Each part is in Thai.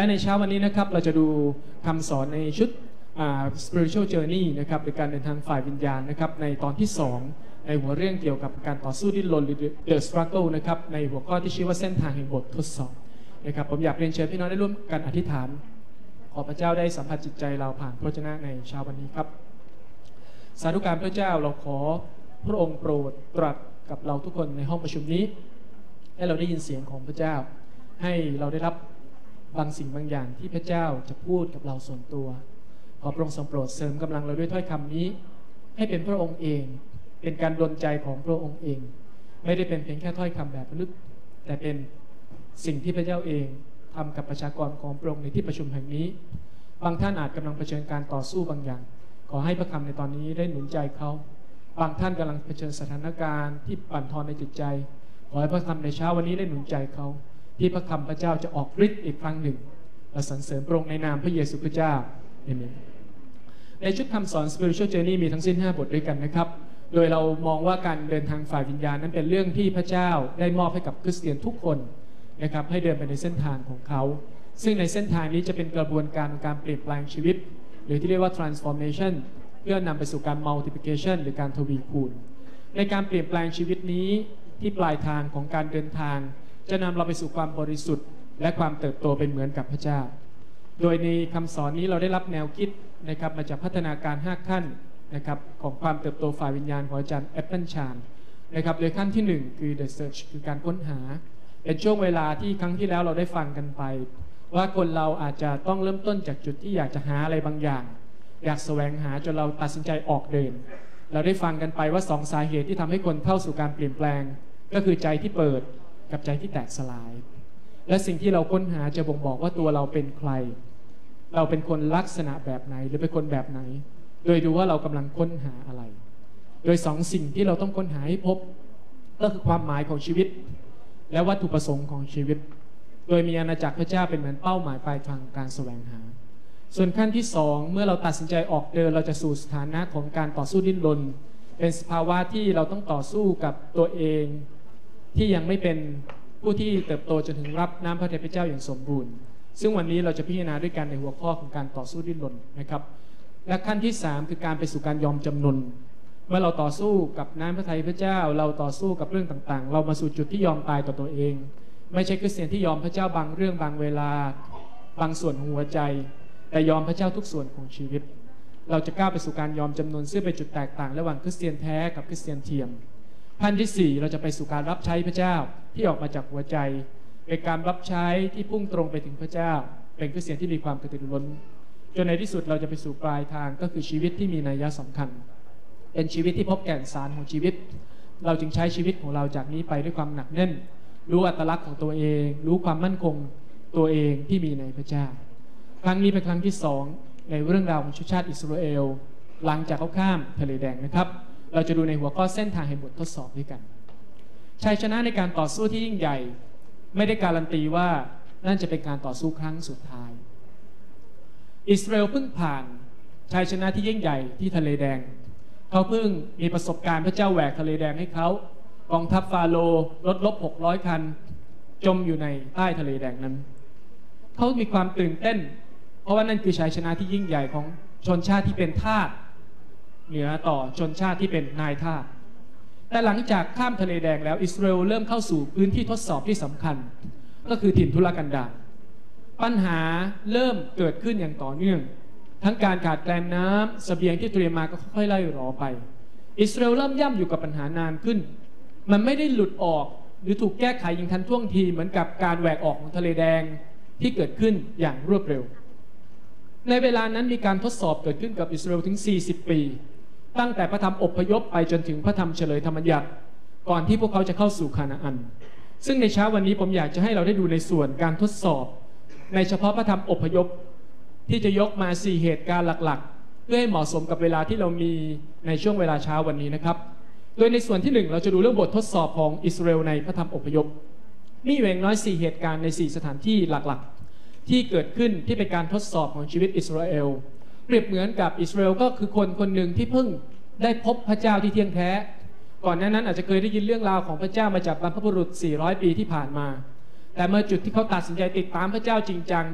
และในเช้าวันนี้นะครับเราจะดูคำสอนในชุดspiritual journey นะครับหรือการเดินทางฝ่ายวิญญาณนะครับในตอนที่2ในหัวเรื่องเกี่ยวกับการต่อสู้ดิ้นรนหรือ the struggle นะครับในหัวข้อที่ชื่อว่าเส้นทางแห่งบททดสอบนะครับผมอยากเรียนเชิญพี่น้องได้ร่วมกันอธิษฐานขอพระเจ้าได้สัมผัสจิตใจเราผ่านพระวจนะในเช้าวันนี้ครับสาธุการพระเจ้าเราขอพระองค์โปรดตรัสกับเราทุกคนในห้องประชุมนี้ให้เราได้ยินเสียงของพระเจ้าให้เราได้รับบางสิ่งบางอย่างที่พระเจ้าจะพูดกับเราส่วนตัวขอพระองค์ทรงโปรดเสริมกำลังเราด้วยถ้อยคำนี้ให้เป็นพระองค์เองเป็นการดลใจของพระองค์เองไม่ได้เป็นเพียงแค่ถ้อยคำแบบลึกแต่เป็นสิ่งที่พระเจ้าเองทำกับประชากรของพระองค์ในที่ประชุมแห่งนี้บางท่านอาจกำลังเผชิญการต่อสู้บางอย่างขอให้พระคำในตอนนี้ได้หนุนใจเขาบางท่านกำลังเผชิญสถานการณ์ที่ปั่นทอนในจิตใจขอให้พระคำในเช้าวันนี้ได้หนุนใจเขาที่พระคำพระเจ้าจะออกฤทธิ์อีกครั้งหนึ่งและสรรเสริญพระองค์ในนามพระเยซูคริสต์เจ้าเอเมนในชุดคำสอน spiritual journey มีทั้งสิ้น5บทด้วยกันนะครับโดยเรามองว่าการเดินทางฝ่ายวิญญาณนั้นเป็นเรื่องที่พระเจ้าได้มอบให้กับคริสเตียนทุกคนนะครับให้เดินไปในเส้นทางของเขาซึ่งในเส้นทางนี้จะเป็นกระบวนการการเปลี่ยนแปลงชีวิตหรือที่เรียกว่า transformation เพื่อนำไปสู่การ multiplication หรือการทวีคูณในการเปลี่ยนแปลงชีวิตนี้ที่ปลายทางของการเดินทางจะนำเราไปสู่ความบริสุทธิ์และความเติบโตเป็นเหมือนกับพระเจ้าโดยในคำสอนนี้เราได้รับแนวคิดนะครับมาจากพัฒนาการ5ขั้นนะครับของความเติบโตฝ่ายวิญญาณของอาจารย์แอปเปิลชานนะครับโดยขั้นที่1คือ the search คือการค้นหาเป็นช่วงเวลาที่ครั้งที่แล้วเราได้ฟังกันไปว่าคนเราอาจจะต้องเริ่มต้นจากจุดที่อยากจะหาอะไรบางอย่างอยากแสวงหาจนเราตัดสินใจออกเดินเราได้ฟังกันไปว่า2สาเหตุที่ทำให้คนเข้าสู่การเปลี่ยนแปลงก็คือใจที่เปิดกับใจที่แตกสลายและสิ่งที่เราค้นหาจะบ่งบอกว่าตัวเราเป็นใครเราเป็นคนลักษณะแบบไหนหรือเป็นคนแบบไหนโดยดูว่าเรากำลังค้นหาอะไรโดย2สิ่งที่เราต้องค้นหาให้พบก็คือความหมายของชีวิตและวัตถุประสงค์ของชีวิตโดยมีอาณาจักรพระเจ้าเป็นเหมือนเป้าหมายปลายทางการแสวงหาส่วนขั้นที่2เมื่อเราตัดสินใจออกเดินเราจะสู่สถานะของการต่อสู้ดิ้นรนเป็นสภาวะที่เราต้องต่อสู้กับตัวเองที่ยังไม่เป็นผู้ที่เติบโตจนถึงรับน้ำพระทัยพระเจ้าอย่างสมบูรณ์ซึ่งวันนี้เราจะพิจารณาด้วยกันในหัวข้อของการต่อสู้ดิ้นรนนะครับและขั้นที่3คือการไปสู่การยอมจำนนเมื่อเราต่อสู้กับน้ำพระทัยพระเจ้าเราต่อสู้กับเรื่องต่างๆเรามาสู่จุดที่ยอมตายต่อตัวเองไม่ใช่คริสเตียนที่ยอมพระเจ้าบางเรื่องบางเวลาบางส่วนของหัวใจแต่ยอมพระเจ้าทุกส่วนของชีวิตเราจะก้าวไปสู่การยอมจำนนซึ่งเป็นจุดแตกต่างระหว่างคริสเตียนแท้กับคริสเตียนเทียมขั้นที่4เราจะไปสู่การรับใช้พระเจ้าที่ออกมาจากหัวใจเป็นการรับใช้ที่พุ่งตรงไปถึงพระเจ้าเป็นคริสเตียนที่มีความกระตือรือร้นจนในที่สุดเราจะไปสู่ปลายทางก็คือชีวิตที่มีนัยสำคัญเป็นชีวิตที่พบแก่นสารของชีวิตเราจึงใช้ชีวิตของเราจากนี้ไปด้วยความหนักแน่นรู้อัตลักษณ์ของตัวเองรู้ความมั่นคงตัวเองที่มีในพระเจ้าครั้งนี้เป็นครั้งที่2ในเรื่องราวของชาติอิสราเอลหลังจากเขาข้ามทะเลแดงนะครับเราจะดูในหัวข้อเส้นทางแห่งบททดสอบด้วยกันชัยชนะในการต่อสู้ที่ยิ่งใหญ่ไม่ได้การันตีว่านั่นจะเป็นการต่อสู้ครั้งสุดท้ายอิสราเอลเพิ่งผ่านชัยชนะที่ยิ่งใหญ่ที่ทะเลแดงเขาเพิ่งมีประสบการณ์พระเจ้าแหวกทะเลแดงให้เขากองทัพฟาโรห์รถรบ600 คันจมอยู่ในใต้ทะเลแดงนั้นเขามีความตื่นเต้นเพราะว่านั่นคือชัยชนะที่ยิ่งใหญ่ของชนชาติที่เป็นทาสเหนือต่อชนชาติที่เป็นนายทาสแต่หลังจากข้ามทะเลแดงแล้วอิสราเอลเริ่มเข้าสู่พื้นที่ทดสอบที่สำคัญก็คือถิ่นทุรกันดารปัญหาเริ่มเกิดขึ้นอย่างต่อเนื่องทั้งการขาดแคลนน้ำเสบียงที่เตรียมมาก็ค่อยๆไล่รอไปอิสราเอลเริ่มย่ำอยู่กับปัญหานานขึ้นมันไม่ได้หลุดออกหรือถูกแก้ไขอย่างทันท่วงทีเหมือนกับการแหวกออกของทะเลแดงที่เกิดขึ้นอย่างรวดเร็วในเวลานั้นมีการทดสอบเกิดขึ้นกับอิสราเอลถึง40 ปีตั้งแต่พระธรรมอพยพไปจนถึงพระธรรมเฉลยธรรมบัญญัติก่อนที่พวกเขาจะเข้าสู่คานาอันซึ่งในเช้าวันนี้ผมอยากจะให้เราได้ดูในส่วนการทดสอบในเฉพาะพระธรรมอพยพที่จะยกมา4เหตุการณ์หลักๆเพื่อให้เหมาะสมกับเวลาที่เรามีในช่วงเวลาเช้าวันนี้นะครับโดยในส่วนที่1เราจะดูเรื่องบททดสอบของอิสราเอลในพระธรรมอพยพมีอย่างน้อย4เหตุการณ์ใน4สถานที่หลักๆที่เกิดขึ้นที่เป็นการทดสอบของชีวิตอิสราเอลเปรียบเหมือนกับอิสราเอลก็คือคนคนหนึ่งที่เพิ่งได้พบพระเจ้าที่เที่ยงแท้ก่อนหน้านั้นอาจจะเคยได้ยินเรื่องราวของพระเจ้ามาจากบรรพบุรุษ400 ปีที่ผ่านมาแต่เมื่อจุดที่เขาตัดสินใจติดตามพระเจ้าจริงจัง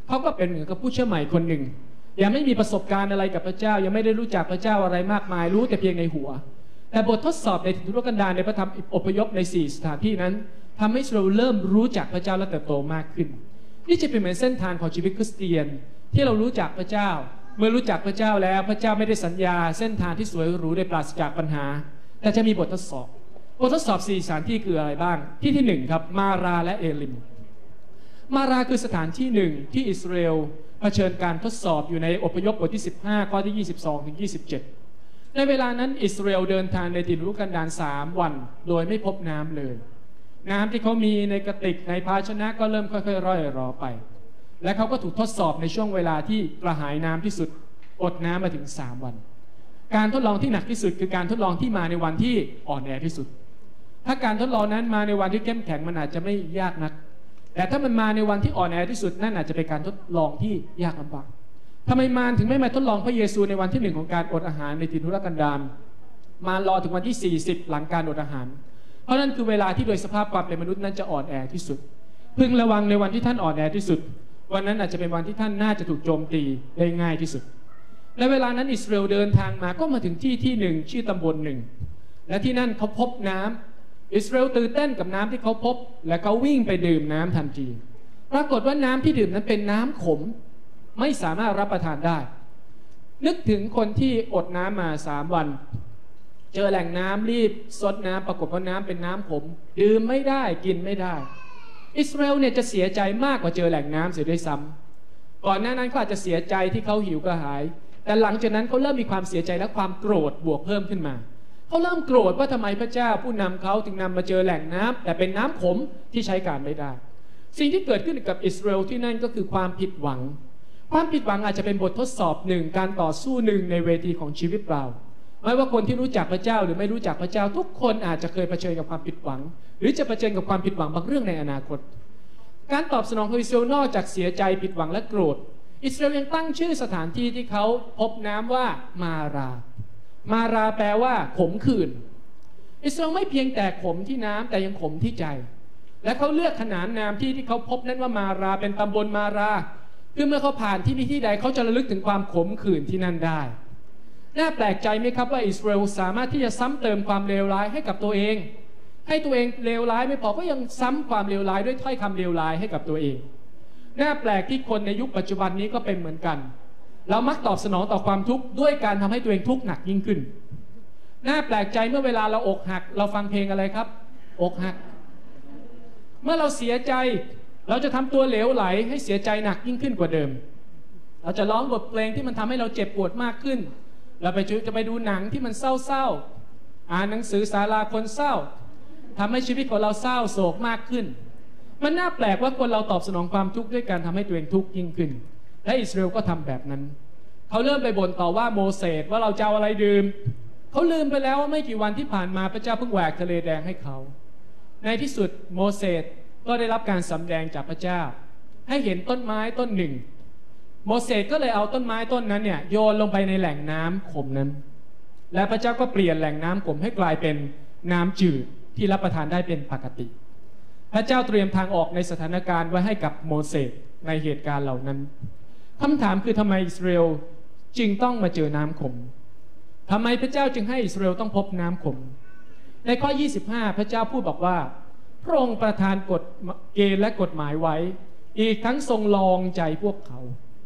เขาก็เป็นเหมือนกับผู้เชื่อใหม่คนหนึ่งยังไม่มีประสบการณ์อะไรกับพระเจ้ายังไม่ได้รู้จักพระเจ้าอะไรมากมายรู้แต่เพียงในหัวแต่บททดสอบในถิ่นทุรกันดารในพระธรรมอพยพใน4สถานที่นั้นทำให้เราเริ่มรู้จักพระเจ้าและเติบโตมากขึ้นนี่จะเป็นเหมือนเส้นทางของชีวิตคริสเตียนที่เรารู้จักพระเจ้าเมื่อรู้จักพระเจ้าแล้วพระเจ้าไม่ได้สัญญาเส้นทางที่สวยหรูได้ปราศจากปัญหาแต่จะมีบททดสอบบททดสอบ4สถานที่คืออะไรบ้างที่1ครับมาราและเอลิมมาราคือสถานที่หนึ่งที่อิสราเอลเผชิญการทดสอบอยู่ในอพยพบทที่15ข้อที่22ถึง27ในเวลานั้นอิสราเอลเดินทางในถิ่นทุรกันดาร3 วันโดยไม่พบน้ำเลยน้ำที่เขามีในกระติกในภาชนะก็เริ่มค่อยๆร่อยรอไปและเขาก็ถูกทดสอบในช่วงเวลาที่กระหายน้ำที่สุดอดน้ำมาถึง3 วันการทดลองที่หนักที่สุดคือการทดลองที่มาในวันที่อ่อนแอที่สุดถ้าการทดลองนั้นมาในวันที่เข้มแข็งมันอาจจะไม่ยากนักแต่ถ้ามันมาในวันที่อ่อนแอที่สุดนั่นอาจจะเป็นการทดลองที่ยากลำบากทำไมมารถึงไม่มาทดลองพระเยซูในวันที่1ของการอดอาหารในถิ่นทุรกันดารมารรอถึงวันที่40หลังการอดอาหารเพราะนั่นคือเวลาที่โดยสภาพความเป็นมนุษย์นั้นจะอ่อนแอที่สุดพึงระวังในวันที่ท่านอ่อนแอที่สุดวันนั้นอาจจะเป็นวันที่ท่านน่าจะถูกโจมตีได้ง่ายที่สุดและเวลานั้นอิสราเอลเดินทางมาก็มาถึงที่หนึ่งชื่อตำบลหนึ่งและที่นั่นเขาพบน้ำอิสราเอลตื่นเต้นกับน้ำที่เขาพบและเขาวิ่งไปดื่มน้ำทันทีปรากฏว่าน้ำที่ดื่มนั้นเป็นน้ำขมไม่สามารถรับประทานได้นึกถึงคนที่อดน้ำมา3 วันเจอแหล่งน้ำรีบซดน้ำปรากฏว่าน้ำเป็นน้ำขมดื่มไม่ได้กินไม่ได้อิสราเอลเนี่ยจะเสียใจมากกว่าเจอแหล่งน้ำเสียด้วยซ้ำก่อนหน้านั้นเขาอาจจะเสียใจที่เขาหิวกระหายแต่หลังจากนั้นเขาเริ่มมีความเสียใจและความโกรธบวกเพิ่มขึ้นมาเขาเริ่มโกรธว่าทำไมพระเจ้าผู้นำเขาถึงนำมาเจอแหล่งน้ำแต่เป็นน้ำขมที่ใช้การไม่ได้สิ่งที่เกิดขึ้นกับอิสราเอลที่นั่นก็คือความผิดหวังความผิดหวังอาจจะเป็นบททดสอบหนึ่งการต่อสู้หนึ่งในเวทีของชีวิตเราไม่ว่าคนที่รู้จักพระเจ้าหรือไม่รู้จักพระเจ้าทุกคนอาจจะเคยเผชิญกับความผิดหวังหรือจะเผชิญกับความผิดหวังบางเรื่องในอนาคตการตอบสนองของอิสราเอลนอกจากเสียใจผิดหวังและโกรธอิสราเอลยังตั้งชื่อสถานที่ที่เขาพบน้ำว่ามาราแปลว่าขมขื่นอิสราเอลไม่เพียงแต่ขมที่น้ำแต่ยังขมที่ใจและเขาเลือกขนานนามที่เขาพบนั้นว่ามาราเป็นตำบลมาราคือเมื่อเขาผ่านที่นี่ที่ใดเขาจะระลึกถึงความขมขื่นที่นั่นได้น่าแปลกใจไหมครับว่าอิสราเอลสามารถที่จะซ้ำเติมความเลวร้ายให้กับตัวเองให้ตัวเองเลวร้ายไม่พอก็ยังซ้ำความเลวร้ายด้วยถ้อยคำเลวร้ายให้กับตัวเองน่าแปลกที่คนในยุคปัจจุบันนี้ก็เป็นเหมือนกันเรามักตอบสนองต่อความทุกข์ด้วยการทำให้ตัวเองทุกข์หนักยิ่งขึ้นน่าแปลกใจเมื่อเวลาเราอกหักเราฟังเพลงอะไรครับอกหักเมื่อเราเสียใจเราจะทำตัวเหลวไหลให้เสียใจหนักยิ่งขึ้นกว่าเดิมเราจะร้องบทเพลงที่มันทำให้เราเจ็บปวดมากขึ้นเราจะไปดูหนังที่มันเศร้าอ่านหนังสือสาราคนเศร้าทำให้ชีวิตของเราเศร้าโศกมากขึ้นมันน่าแปลกว่าคนเราตอบสนองความทุกข์ด้วยการทำให้ตัวเองทุกข์ยิ่งขึ้นและอิสราเอลก็ทำแบบนั้นเขาเริ่มไปบ่นต่อว่าโมเสสว่าเราจะเอาอะไรดื่มเขาลืมไปแล้วว่าไม่กี่วันที่ผ่านมาพระเจ้าเพิ่งแหวกทะเลแดงให้เขาในที่สุดโมเสสก็ได้รับการสำแดงจากพระเจ้าให้เห็นต้นไม้ต้นหนึ่งโมเสสก็เลยเอาต้นไม้ต้นนั้นเนี่ยโยนลงไปในแหล่งน้ำขมนั้นและพระเจ้าก็เปลี่ยนแหล่งน้ำขมให้กลายเป็นน้ำจืดที่รับประทานได้เป็นปกติพระเจ้าเตรียมทางออกในสถานการณ์ไว้ให้กับโมเสสในเหตุการณ์เหล่านั้นคำถามคือทำไมอิสราเอลจึงต้องมาเจอน้ำขมทำไมพระเจ้าจึงให้อิสราเอลต้องพบน้ำขมในข้อ25พระเจ้าพูดบอกว่าพระองค์ประทานกฎเกณฑ์และกฎหมายไว้อีกทั้งทรงลองใจพวกเขา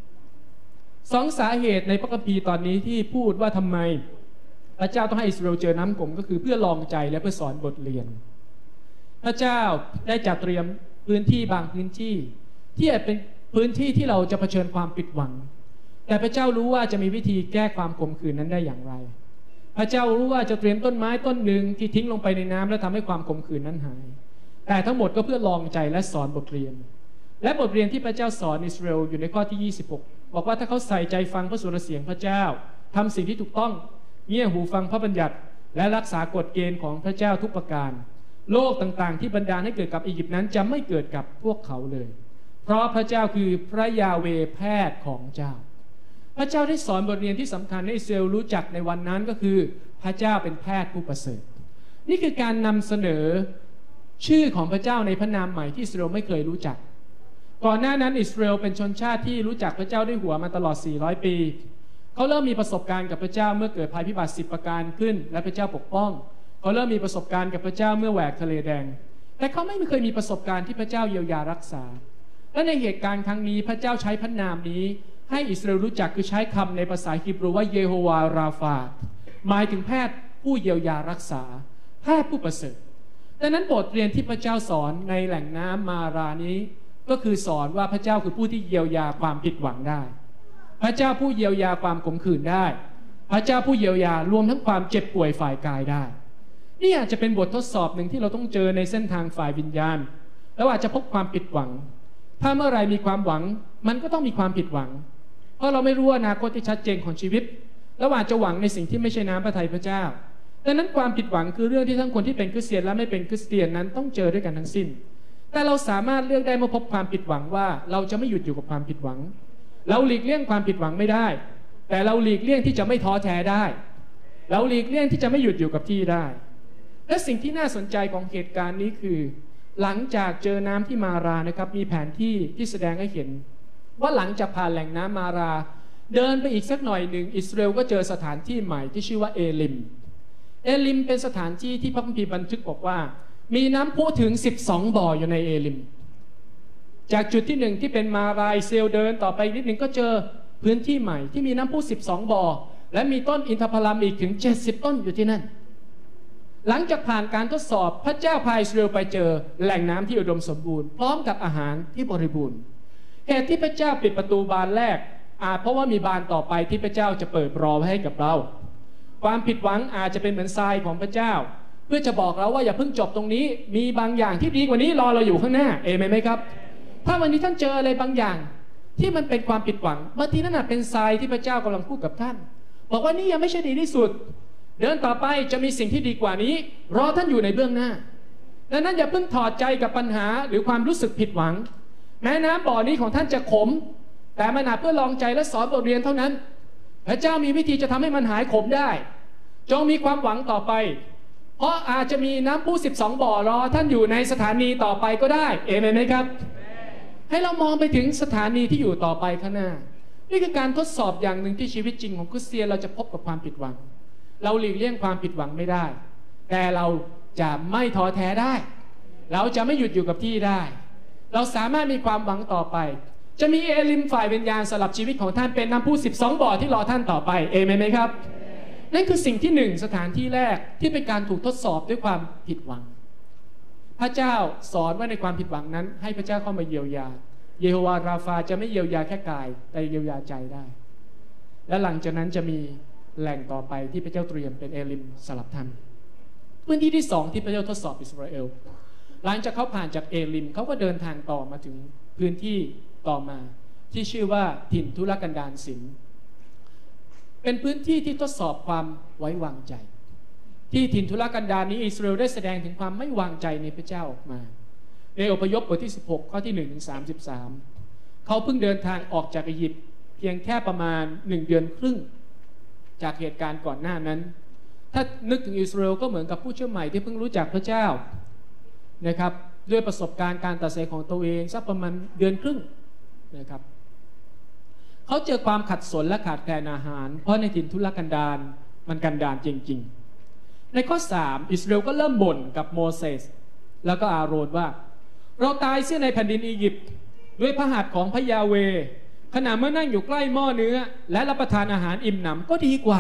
2 สาเหตุในพระคัมภีร์ตอนนี้ที่พูดว่าทำไมพระเจ้าต้องให้อิสราเอลเจอน้ำขมก็คือเพื่อลองใจและเพื่อสอนบทเรียนพระเจ้าได้จัดเตรียมพื้นที่บางพื้นที่ที่เป็นพื้นที่ที่เราจะเผชิญความผิดหวังแต่พระเจ้ารู้ว่าจะมีวิธีแก้ความขมขื่นนั้นได้อย่างไรพระเจ้ารู้ว่าจะเตรียมต้นไม้ต้นหนึ่งที่ทิ้งลงไปในน้ำและทำให้ความขมขื่นนั้นหายแต่ทั้งหมดก็เพื่อลองใจและสอนบทเรียนและบทเรียนที่พระเจ้าสอนอิสราเอลอยู่ในข้อที่26บอกว่าถ้าเขาใส่ใจฟังพระสุรเสียงพระเจ้าทำสิ่งที่ถูกต้องเงี่ยหูฟังพระบัญญัติและรักษากฎเกณฑ์ของพระเจ้าทุกประการโลกต่างๆที่บันดาลให้เกิดกับอียิปต์นั้นจะไม่เกิดกับพวกเขาเลยเพราะพระเจ้าคือพระยาเวห์แพทย์ของเจ้าพระเจ้าได้สอนบทเรียนที่สำคัญให้อิสราเอลรู้จักในวันนั้นก็คือพระเจ้าเป็นแพทย์ผู้ประเสริฐนี่คือการนำเสนอชื่อของพระเจ้าในพระนามใหม่ที่อิสราเอลไม่เคยรู้จักก่อนหน้านั้นอิสราเอลเป็นชนชาติที่รู้จักพระเจ้าด้วยหัวมาตลอด400 ปีเขาเริ่มมีประสบการณ์กับพระเจ้าเมื่อเกิดภัยพิบัติ10 ประการขึ้นและพระเจ้าปกป้องเขาเริ่มมีประสบการณ์กับพระเจ้าเมื่อแหวกทะเลแดงแต่เขาไม่เคยมีประสบการณ์ที่พระเจ้าเยียวยารักษาและในเหตุการณ์ครั้งนี้พระเจ้าใช้พระนามนี้ให้อิสราเอลรู้จักคือใช้คำในภาษาฮีบรูว่าเยโฮวาราฟาหมายถึงแพทย์ผู้เยียวยารักษาแพทย์ผู้ประเสริฐดังนั้นบทเรียนที่พระเจ้าสอนในแหล่งน้ำมารานี้ก็คือสอนว่าพระเจ้าคือผู้ที่เยียวยาความผิดหวังได้พระเจ้าผู้เยียวยาความขมขื่นได้พระเจ้าผู้เยียวยารวมทั้งความเจ็บป่วยฝ่ายกายได้นี่อาจจะเป็นบททดสอบหนึ่งที่เราต้องเจอในเส้นทางฝ่ายวิญญาณแล้วอาจจะพบความผิดหวังถ้าเมื่อไรมีความหวังมันก็ต้องมีความผิดหวังเพราะเราไม่รู้อนาคตที่ชัดเจนของชีวิตแล้วอาจจะหวังในสิ่งที่ไม่ใช่น้ำพระทัยพระเจ้าดังนั้นความผิดหวังคือเรื่องที่ทั้งคนที่เป็นคริสเตียนและไม่เป็นคริสเตียนนั้นต้องเจอด้วยกันทั้งสิ้นแต่เราสามารถเลือกได้เมื่อพบความผิดหวังว่าเราจะไม่หยุดอยู่กับความผิดหวังเราหลีกเลี่ยงความผิดหวังไม่ได้แต่เราหลีกเลี่ยงที่จะไม่ท้อแท้ได้เราหลีกเลี่ยงที่จะไม่หยุดอยู่กับที่ได้และสิ่งที่น่าสนใจของเหตุการณ์นี้คือหลังจากเจอน้ำที่มารานะครับมีแผนที่แสดงให้เห็นว่าหลังจากผ่านแหล่งน้ำมาราเดินไปอีกสักหน่อยหนึ่งอิสราเอลก็เจอสถานที่ใหม่ที่ชื่อว่าเอลิมเป็นสถานที่ที่พระคัมภีร์บันทึกบอกว่ามีน้ำพุถึง12 บ่ออยู่ในเอลิมจากจุดที่1ที่เป็นมารายเซลเดินต่อไปนิดหนึ่งก็เจอพื้นที่ใหม่ที่มีน้ำพุ12 บ่อและมีต้นอินทผลัมอีกถึง70 ต้นอยู่ที่นั่นหลังจากผ่านการทดสอบพระเจ้าพาอิสราเอลไปเจอแหล่งน้ำที่อุดมสมบูรณ์พร้อมกับอาหารที่บริบูรณ์เหตุที่พระเจ้าปิดประตูบานแรกเพราะว่ามีบานต่อไปที่พระเจ้าจะเปิดรอไว้ให้กับเราความผิดหวังอาจจะเป็นเหมือนทรายของพระเจ้าเพื่อจะบอกเราว่าอย่าเพิ่งจบตรงนี้มีบางอย่างที่ดีกว่านี้รอเราอยู่ข้างหน้าเอเมนไหมครับถ้าวันนี้ท่านเจออะไรบางอย่างที่มันเป็นความผิดหวังบางทีนั่นเป็นทรายที่พระเจ้ากำลังพูดกับท่านบอกว่านี่ยังไม่ใช่ดีที่สุดเดินต่อไปจะมีสิ่งที่ดีกว่านี้รอท่านอยู่ในเบื้องหน้าดังนั้นอย่าเพิ่งถอดใจกับปัญหาหรือความรู้สึกผิดหวังแม้น้ำบ่อนี้ของท่านจะขมแต่มันเพื่อลองใจและสอนบทเรียนเท่านั้นพระเจ้ามีวิธีจะทำให้มันหายขมได้จงมีความหวังต่อไปเพราะอาจจะมีน้ำพุ12 บ่อรอท่านอยู่ในสถานีต่อไปก็ได้เอเมนไหมครับให้เรามองไปถึงสถานีที่อยู่ต่อไปข้างหน้านี่คือการทดสอบอย่างหนึ่งที่ชีวิตจริงของคริสเตียนเราจะพบกับความผิดหวังเราหลีกเลี่ยงความผิดหวังไม่ได้แต่เราจะไม่ท้อแท้ได้เราจะไม่หยุดอยู่กับที่ได้เราสามารถมีความหวังต่อไปจะมีเอลิมฝ่ายวิญญาณสลับชีวิตของท่านเป็นน้ำพุ12 บ่อที่รอท่านต่อไปเอเมนไหมครับนั่นคือสิ่งที่1สถานที่แรกที่เป็นการถูกทดสอบด้วยความผิดหวังพระเจ้าสอนว่าในความผิดหวังนั้นให้พระเจ้าเข้ามาเยียวยาเยโฮวาราฟาจะไม่เยียวยาแค่กายแต่เยียวยาใจได้และหลังจากนั้นจะมีแหล่งต่อไปที่พระเจ้าเตรียมเป็นเอลิมสลับท่านพื้นที่ที่2ที่พระเจ้าทดสอบอิสราเอลหลังจากเขาผ่านจากเอลิมเขาก็เดินทางต่อมาถึงพื้นที่ต่อมาที่ชื่อว่าถิ่นทุรกันดารศิลป์เป็นพื้นที่ที่ทดสอบความไว้วางใจที่ถิ่นทุรกันดารนี้อิสราเอลได้แสดงถึงความไม่วางใจในพระเจ้าออกมาในอพยพบทที่16ข้อที่1ถึง33เขาเพิ่งเดินทางออกจากอียิปต์เพียงแค่ประมาณ1 เดือนครึ่งจากเหตุการณ์ก่อนหน้านั้นถ้านึกถึงอิสราเอลก็เหมือนกับผู้เชื่อใหม่ที่เพิ่งรู้จักพระเจ้านะครับด้วยประสบการณ์การตัดสินของตัวเองสักประมาณ1 เดือนครึ่งนะครับเขาเจอความขัดสนและขาดแคลนอาหารเพราะในถิ่นทุรกันดารมันกันดารจริงๆในข้อ3อิสราเอลก็เริ่มบ่นกับโมเสสแล้วก็อาโรนว่าเราตายเสียในแผ่นดินอียิปต์ด้วยพระหัตถ์ของพระยาเวห์ขณะเมื่อนั่งอยู่ใกล้หม้อเนื้อและรับประทานอาหารอิ่มหนำก็ดีกว่า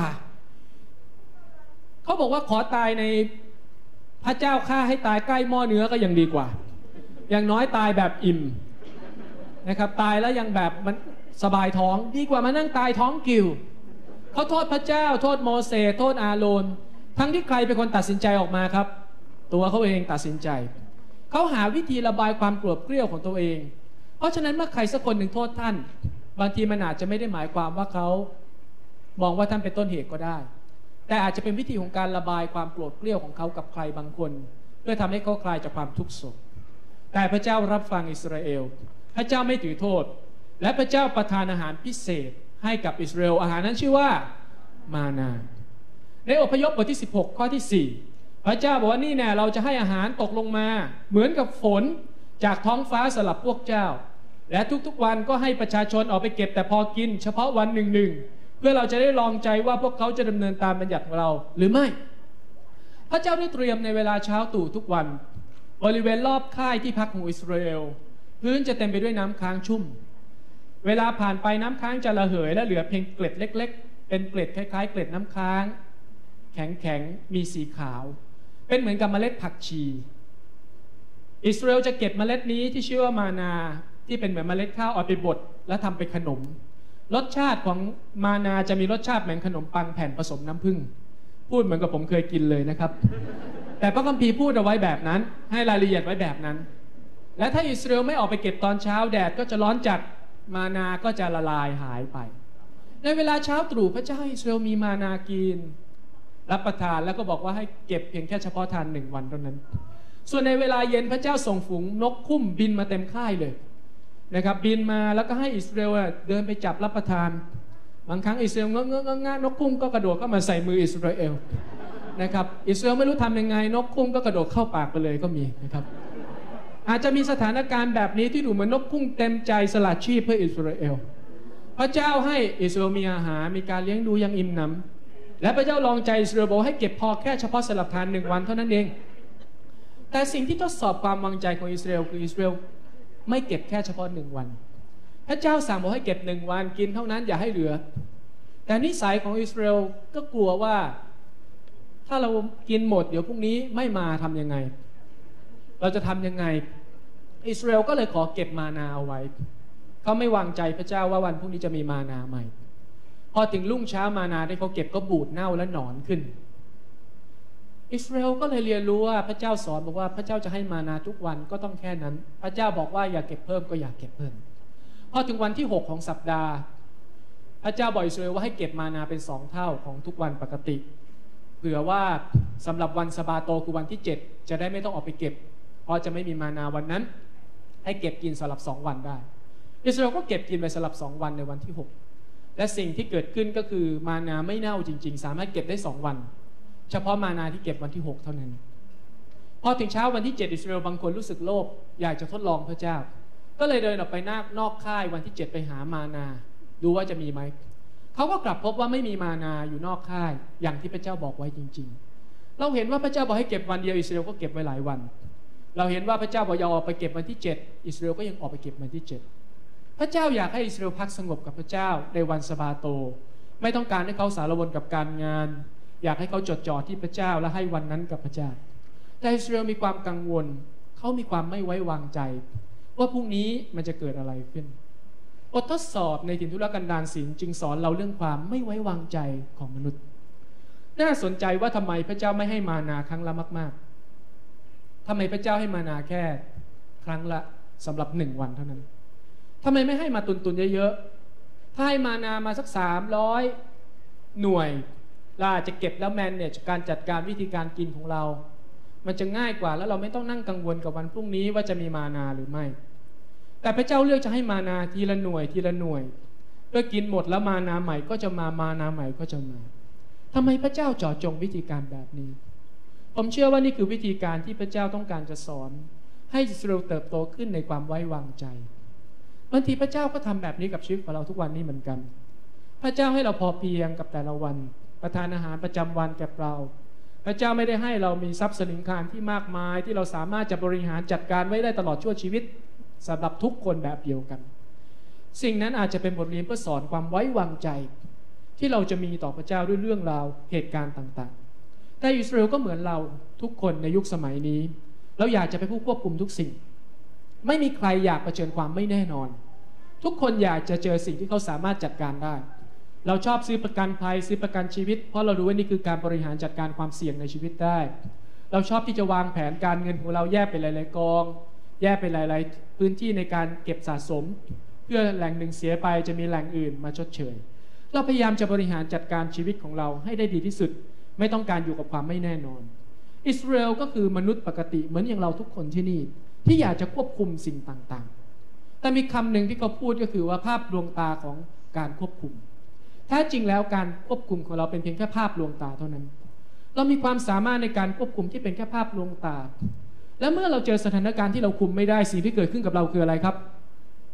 เขาบอกว่าขอตายในพระเจ้าฆ่าให้ตายใกล้หม้อเนื้อก็ยังดีกว่าอย่างน้อยตายแบบอิ่มนะครับตายแล้วยังแบบมันสบายท้องดีกว่ามานั่งตายท้องกิ่วเขาโทษพระเจ้าโทษโมเสสโทษอาโรนทั้งที่ใครเป็นคนตัดสินใจออกมาครับตัวเขาเองตัดสินใจเขาหาวิธีระบายความโกรธเกรี้ยวของตัวเองเพราะฉะนั้นเมื่อใครสักคนหนึ่งโทษท่านบางทีมันอาจจะไม่ได้หมายความว่าเขามองว่าท่านเป็นต้นเหตุก็ได้แต่อาจจะเป็นวิธีของการระบายความโกรธเกรี้ยวของเขากับใครบางคนเพื่อทำให้เขาคลายจากความทุกข์โศกแต่พระเจ้ารับฟังอิสราเอลพระเจ้าไม่ถือโทษและพระเจ้าประทานอาหารพิเศษให้กับอิสราเอลอาหารนั้นชื่อว่ามานาในอพยพบทที่16ข้อที่4พระเจ้าบอกว่านี่แน่เราจะให้อาหารตกลงมาเหมือนกับฝนจากท้องฟ้าสำหรับพวกเจ้าและทุกๆวันก็ให้ประชาชนออกไปเก็บแต่พอกินเฉพาะวันหนึ่งเพื่อเราจะได้ลองใจว่าพวกเขาจะดำเนินตามบัญญัติของเราหรือไม่พระเจ้าได้เตรียมในเวลาเช้าตู่ทุกวันบริเวณรอบค่ายที่พักของอิสราเอลพื้นจะเต็มไปด้วยน้ำค้างชุ่มเวลาผ่านไปน้ำค้างจะระเหยและเหลือเพียงเกล็ดเล็กๆเป็นเกล็ดคล้ายๆเกล็ดน้ำค้างแข็งๆมีสีขาวเป็นเหมือนกับเมล็ดผักชีอิสราเอลจะเก็บเมล็ดนี้ที่ชื่อว่ามานาที่เป็นเหมือนเมล็ดข้าวเอาไปบดและทำเป็นขนมรสชาติของมานาจะมีรสชาติเหมือนขนมปังแผ่นผสมน้ำผึ้งพูดเหมือนกับผมเคยกินเลยนะครับแต่พระคัมภีร์พูดเอาไว้แบบนั้นให้รายละเอียดไว้แบบนั้นและถ้าอิสราเอลไม่ออกไปเก็บตอนเช้าแดดก็จะร้อนจัดมานาก็จะละลายหายไปในเวลาเช้าตรู่พระเจ้าอิสราเอลมีมานากินรับประทานแล้วก็บอกว่าให้เก็บเพียงแค่เฉพาะทาน1 วันเท่านั้นส่วนในเวลาเย็นพระเจ้าส่งฝูงนกคุ้มบินมาเต็มค่ายเลยนะครับบินมาแล้วก็ให้อิสราเอลเดินไปจับรับประทานบางครั้งอิสราเอลเงอะนกคุ้มก็กระโดดเข้ามาใส่มืออิสราเอลนะครับอิสราเอลไม่รู้ทำยังไงนกคุ้มก็กระโดดเข้าปากไปเลยก็มีนะครับอาจจะมีสถานการณ์แบบนี้ที่ดูเหมือนนกคุ้มเต็มใจสละชีพเพื่ออิสราเอลพระเจ้าให้อิสราเอลมีอาหารมีการเลี้ยงดูอย่างอิ่มหนำและพระเจ้าลองใจอิสราเอลบอกให้เก็บพอแค่เฉพาะสำหรับทาน1 วันเท่านั้นเองแต่สิ่งที่ทดสอบความวางใจของอิสราเอลคืออิสราเอลไม่เก็บแค่เฉพาะ1 วันพระเจ้าสั่งบอกให้เก็บ1 วันกินเท่านั้นอย่าให้เหลือแต่นิสัยของอิสราเอลก็กลัวว่าถ้าเรากินหมดเดี๋ยวพรุ่งนี้ไม่มาทำยังไงเราจะทำยังไงอิสราเอลก็เลยขอเก็บมานาเอาไว้เขาไม่วางใจพระเจ้าว่าวันพรุ่งนี้จะมีมานาใหม่พอถึงรุ่งเช้ามานาที่เขาเก็บก็บูดเน่าและหนอนขึ้นอิสราเอลก็เลยเรียนรู้ว่าพระเจ้าสอนบอกว่าพระเจ้าจะให้มานาทุกวันก็ต้องแค่นั้นพระเจ้าบอกว่าอย่าเก็บเพิ่มก็อย่าเก็บเพิ่มพอถึงวันที่6ของสัปดาห์พระเจ้าบอกอิสราเอลว่าให้เก็บมานาเป็น2 เท่าของทุกวันปกติเผื่อว่าสำหรับวันสะบาโตคือวันที่7จะได้ไม่ต้องออกไปเก็บเพราะจะไม่มีมานาวันนั้นให้เก็บกินสำหรับ2 วันได้อิสราเอลก็เก็บกินไปสำหรับ2 วันในวันที่6และสิ่งที่เกิดขึ้นก็คือมานาไม่เน่าจริงๆสามารถเก็บได้2 วันเฉพาะมานาที่เก็บวันที่6เท่านั้นพอถึงเช้าวันที่7อิสราเอลบางคนรู้สึกโลภอยากจะทดลองพระเจ้าก็เลยเดินออกไปนอกค่ายวันที่7ไปหามานาดูว่าจะมีไหมเขาก็กลับพบว่าไม่มีมานาอยู่นอกค่ายอย่างที่พระเจ้าบอกไว้จริงๆเราเห็นว่าพระเจ้าบอกให้เก็บวันเดียวอิสราเอลก็เก็บไว้หลายวันเราเห็นว่าพระเจ้าบอกอย่าออกไปเก็บวันที่7อิสราเอลก็ยังออกไปเก็บวันที่7พระเจ้าอยากให้อิสราเอลพักสงบกับพระเจ้าในวันสะบาโตไม่ต้องการให้เขาสารวนกับการงานอยากให้เขาจดจ่อที่พระเจ้าและให้วันนั้นกับพระเจ้าแต่อิสราเอลมีความกังวลเขามีความไม่ไว้วางใจว่าพรุ่งนี้มันจะเกิดอะไรขึ้นบททดสอบในถิ่นทุรกันดารศีลจึงสอนเราเรื่องความไม่ไว้วางใจของมนุษย์น่าสนใจว่าทำไมพระเจ้าไม่ให้มานาครั้งละมากๆทำไมพระเจ้าให้มานาแค่ครั้งละสำหรับ1 วันเท่านั้นทำไมไม่ให้มาตุนเยอะๆถ้าให้มานามาสัก300 หน่วยเราอาจจะเก็บแล้วแมนเนี่ยการจัดการวิธีการกินของเรามันจะง่ายกว่าแล้วเราไม่ต้องนั่งกังวลกับวันพรุ่งนี้ว่าจะมีมานาหรือไม่แต่พระเจ้าเลือกจะให้มานาทีละหน่วยทีละหน่วยเพื่อกินหมดแล้วมานาใหม่ก็จะมานาใหม่ก็จะมาทำไมพระเจ้าเจาะจงวิธีการแบบนี้ผมเชื่อว่านี่คือวิธีการที่พระเจ้าต้องการจะสอนให้อิสราเอลเติบโตขึ้นในความไว้วางใจบางทีพระเจ้าก็ทำแบบนี้กับชีวิตของเราทุกวันนี้เหมือนกันพระเจ้าให้เราพอเพียงกับแต่ละวันประทานอาหารประจำวันแก่เราพระเจ้าไม่ได้ให้เรามีทรัพย์สินคารที่มากมายที่เราสามารถจะบริหารจัดการไว้ได้ตลอดชั่วชีวิตสำหรับทุกคนแบบเดียวกันสิ่งนั้นอาจจะเป็นบทเรียนเพื่อสอนความไว้วางใจที่เราจะมีต่อพระเจ้าด้วยเรื่องราวเหตุการณ์ต่างๆแต่อิสราเอลก็เหมือนเราทุกคนในยุคสมัยนี้เราอยากจะเป็นผู้ควบคุมทุกสิ่งไม่มีใครอยากเผชิญความไม่แน่นอนทุกคนอยากจะเจอสิ่งที่เขาสามารถจัดการได้เราชอบซื้อประกันภัยซื้อประกันชีวิตเพราะเรารู้ว่านี่คือการบริหารจัดการความเสี่ยงในชีวิตได้เราชอบที่จะวางแผนการเงินของเราแยกเป็นหลายๆกองแยกเป็นหลายๆพื้นที่ในการเก็บสะสมเพื่อแหล่งหนึ่งเสียไปจะมีแหล่งอื่นมาชดเชยเราพยายามจะบริหารจัดการชีวิตของเราให้ได้ดีที่สุดไม่ต้องการอยู่กับความไม่แน่นอนอิสราเอลก็คือมนุษย์ปกติเหมือนอย่างเราทุกคนที่นี่ที่อยากจะควบคุมสิ่งต่างๆแต่มีคำหนึ่งที่เขาพูดก็คือว่าภาพดวงตาของการควบคุมแท้จริงแล้วการควบคุมของเราเป็นเพียงแค่ภาพลวงตาเท่านั้นเรามีความสามารถในการควบคุมที่เป็นแค่ภาพลวงตาและเมื่อเราเจอสถานการณ์ที่เราคุมไม่ได้สิ่งที่เกิดขึ้นกับเราคืออะไรครับ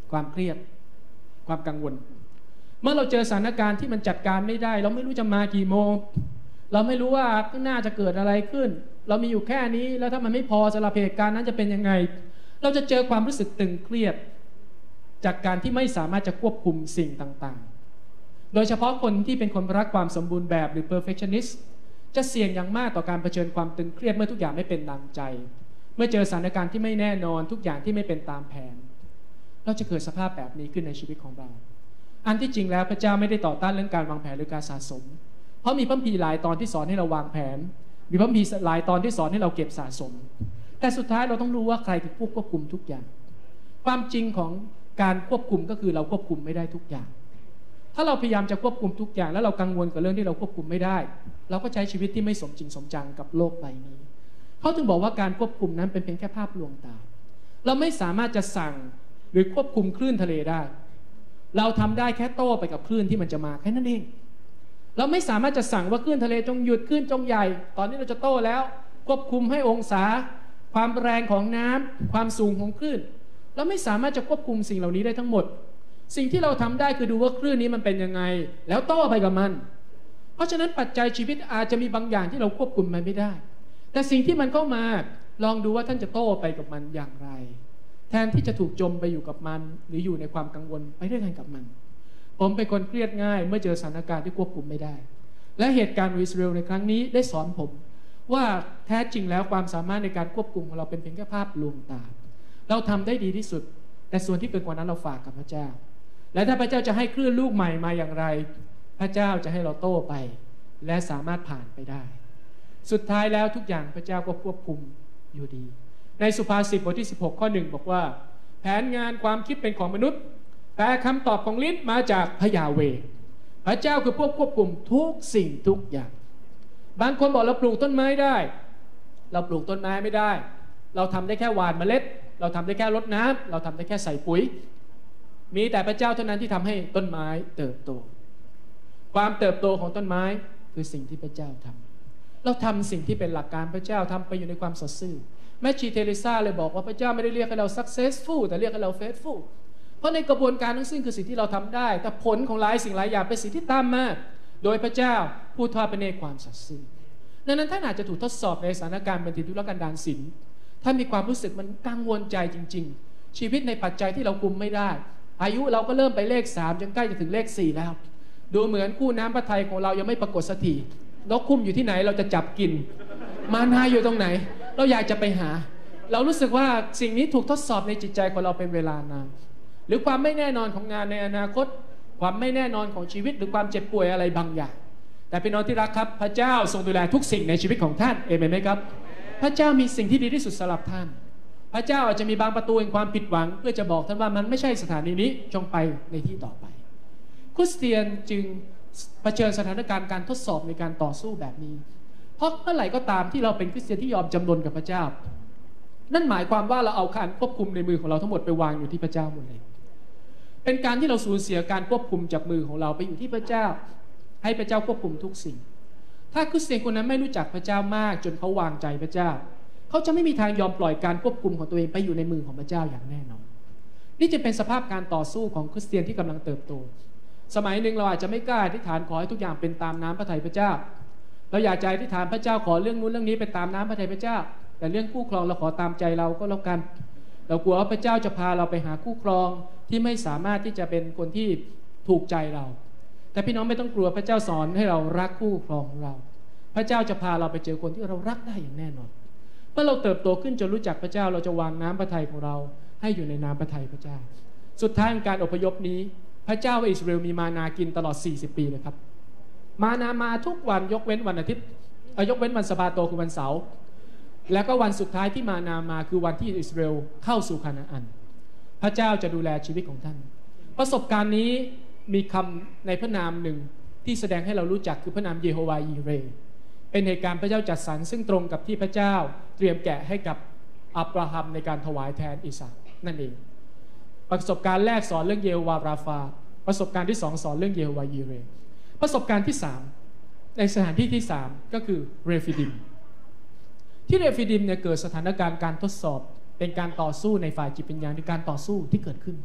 ความเครียดความกังวลเมื่อเราเจอสถานการณ์ที่มันจัดการไม่ได้เราไม่รู้จะมากี่โมงเราไม่รู้ว่าข้างหน้าจะเกิดอะไรขึ้นเรามีอยู่แค่นี้แล้วถ้ามันไม่พอสำหรับเหตุการณ์นั้นจะเป็นยังไงเราจะเจอความรู้สึกตึงเครียดจากการที่ไม่สามารถจะควบคุมสิ่งต่างๆโดยเฉพาะคนที่เป็นคนรักความสมบูรณ์แบบหรือ perfectionist จะเสี่ยงอย่างมากต่อการเผชิญความตึงเครียดเมื่อทุกอย่างไม่เป็นดังใจเมื่อเจอสถานการณ์ที่ไม่แน่นอนทุกอย่างที่ไม่เป็นตามแผนเราจะเกิดสภาพแบบนี้ขึ้นในชีวิตของเราอันที่จริงแล้วพระเจ้าไม่ได้ต่อต้านเรื่องการวางแผนหรือการสะสมเพราะมีพระคัมภีร์หลายตอนที่สอนให้เราวางแผนมีพระคัมภีร์หลายตอนที่สอนให้เราเก็บสะสมแต่สุดท้ายเราต้องรู้ว่าใครคือผู้ควบคุมทุกอย่างความจริงของการควบคุมก็คือเราควบคุมไม่ได้ทุกอย่างถ้าเราพยายามจะควบคุมทุกอย่างแล้วเรากังวลกับเรื่องที่เราควบคุมไม่ได้เราก็ใช้ชีวิตที่ไม่สมจริงสมจังกับโลกใบนี้เขาถึงบอกว่าการควบคุมนั้นเป็นเพียงแค่ภาพลวงตาเราไม่สามารถจะสั่งหรือควบคุมคลื่นทะเลได้เราทำได้แค่โต้ไปกับคลื่นที่มันจะมาแค่นั้นเองเราไม่สามารถจะสั่งว่าคลื่นทะเลจงหยุดคลื่นจงใหญ่ตอนนี้เราจะโต้แล้วควบคุมให้องศาความแรงของน้ำความสูงของคลื่นเราไม่สามารถจะควบคุมสิ่งเหล่านี้ได้ทั้งหมดสิ่งที่เราทำได้คือดูว่าคลื่นนี้มันเป็นยังไงแล้วโต้ไปกับมันเพราะฉะนั้นปัจจัยชีวิตอาจจะมีบางอย่างที่เราควบคุมมันไม่ได้แต่สิ่งที่มันเข้ามาลองดูว่าท่านจะโต้ไปกับมันอย่างไรแทนที่จะถูกจมไปอยู่กับมันหรืออยู่ในความกังวลไปด้วยกันกับมันผมเป็นคนเครียดง่ายเมื่อเจอสถานการณ์ที่ควบคุมไม่ได้และเหตุการณ์อิสราเอลในครั้งนี้ได้สอนผมว่าแท้จริงแล้วความสามารถในการควบคุมของเราเป็นเพียงแค่ภาพลวงตาเราทำได้ดีที่สุดแต่ส่วนที่เกินกว่านั้นเราฝากกับพระเจ้าและถ้าพระเจ้าจะให้คลื่นลูกใหม่มาอย่างไรพระเจ้าจะให้เราโต้ไปและสามารถผ่านไปได้สุดท้ายแล้วทุกอย่างพระเจ้าก็ควบคุมอยู่ดีในสุภาษิตบทที่16ข้อ1บอกว่าแผนงานความคิดเป็นของมนุษย์แต่คำตอบของลิ้นมาจากพระยาเวห์พระเจ้าคือผู้ควบคุมทุกสิ่งทุกอย่างบางคนบอกเราปลูกต้นไม้ได้เราปลูกต้นไม้ไม่ได้เราทำได้แค่หว่านเมล็ดเราทำได้แค่รดน้ำเราทำได้แค่ใส่ปุ๋ยมีแต่พระเจ้าเท่านั้นที่ทำให้ต้นไม้เติบโตความเติบโตของต้นไม้คือสิ่งที่พระเจ้าทำเราทำสิ่งที่เป็นหลักการพระเจ้าทำไปอยู่ในความสัตย์ซื่อแม่ชีเทเรซาเลยบอกว่าพระเจ้าไม่ได้เรียกให้เรา successful แต่เรียกให้เรา faithful เพราะในกระบวนการทั้งสิ้นคือสิ่งที่เราทำได้แต่ผลของหลายสิ่งหลายอย่างเป็นสิ่งที่ตามมาโดยพระเจ้าผู้ทอดพระเนตรความสัตย์ซื่อดังนั้นท่านอาจจะถูกทดสอบในสถานการณ์เป็นทุรกันดารศีลถ้ามีความรู้สึกมันกังวลใจจริงๆชีวิตในปัจจัยที่เราคุมไม่ได้อายุเราก็เริ่มไปเลข3จนใกล้จะถึงเลข4แล้วดูเหมือนคู่น้ำพระทัยของเรายังไม่ปรากฏสักทีนกคุ้มอยู่ที่ไหนเราจะจับกินมารนาอยู่ตรงไหนเราอยากจะไปหาเรารู้สึกว่าสิ่งนี้ถูกทดสอบในจิตใจของเราเป็นเวลานานหรือความไม่แน่นอนของงานในอนาคตความไม่แน่นอนของชีวิตหรือความเจ็บป่วยอะไรบางอย่างแต่พี่น้องที่รักครับพระเจ้าทรงดูแลทุกสิ่งในชีวิตของท่านเอเมนไหมครับพระเจ้ามีสิ่งที่ดีที่สุดสำหรับท่านพระเจ้าอาจจะมีบางประตูแห่งความผิดหวังเพื่อจะบอกท่านว่ามันไม่ใช่สถานีนี้จงไปในที่ต่อไปคริสเตียนจึงเผชิญสถานการณ์การทดสอบในการต่อสู้แบบนี้เพราะเมื่อไหร่ก็ตามที่เราเป็นคริสเตียนที่ยอมจำนนกับพระเจ้านั่นหมายความว่าเราเอาการควบคุมในมือของเราทั้งหมดไปวางอยู่ที่พระเจ้าหมดเลยเป็นการที่เราสูญเสียการควบคุมจากมือของเราไปอยู่ที่พระเจ้าให้พระเจ้าควบคุมทุกสิ่งถ้าคริสเตียนคนนั้นไม่รู้จักพระเจ้ามากจนเขาวางใจพระเจ้าเขาจะไม่มีทางยอมปล่อยการควบคุมของตัวเองไปอยู่ในมือของพระเจ้าอย่างแน่นอนนี่จะเป็นสภาพการต่อสู้ของคริสเตียนที่กำลังเติบโตสมัยหนึ่งเราอาจจะไม่กล้าอธิษฐานขอให้ทุกอย่างเป็นตามน้ำพระทัยพระเจ้าเราอยากจะอธิษฐานพระเจ้าขอเรื่องนู้นเรื่องนี้เป็นตามน้ำพระทัยพระเจ้าแต่เรื่องคู่ครองเราขอตามใจเราก็แล้วกันเรากลัวว่าพระเจ้าจะพาเราไปหาคู่ครองที่ไม่สามารถที่จะเป็นคนที่ถูกใจเราแต่พี่น้องไม่ต้องกลัวพระเจ้าสอนให้เรารักคู่ครองของเราพระเจ้าจะพาเราไปเจอคนที่เรารักได้อย่างแน่นอนเมื่อเราเติบโตขึ้นจนรู้จักพระเจ้าเราจะวางน้ำพระทัยของเราให้อยู่ในน้ำพระทัยพระเจ้าสุดท้ายของการอพยพนี้พระเจ้าอิสราเอลมีมานากินตลอด40ปีเลยครับมานามาทุกวันยกเว้นวันอาทิตย์ยกเว้นวันสะบาโตคือวันเสาร์แล้วก็วันสุดท้ายที่มานามาคือวันที่อิสราเอลเข้าสู่คานาอันพระเจ้าจะดูแลชีวิตของท่านประสบการณ์นี้มีคำในพระนามหนึ่งที่แสดงให้เรารู้จักคือพระนามเยโฮวาฮีเรเป็นเหตุการณ์พระเจ้าจัดสรรซึ่งตรงกับที่พระเจ้าเตรียมแกะให้กับอับราฮัมในการถวายแทนอิสานั่นเองประสบการณ์แรกสอนเรื่องเยโฮวาราฟาประสบการณ์ที่2สอนเรื่องเยโฮวาฮีเรประสบการณ์ที่3ในสถานที่ที่3ก็คือเรฟิดิมที่เรฟิดิมเนี่ยเกิดสถานการณ์การทดสอบเป็นการต่อสู้ในฝ่ายจิตวิญญาณในการต่อสู้ที่เกิดขึ้น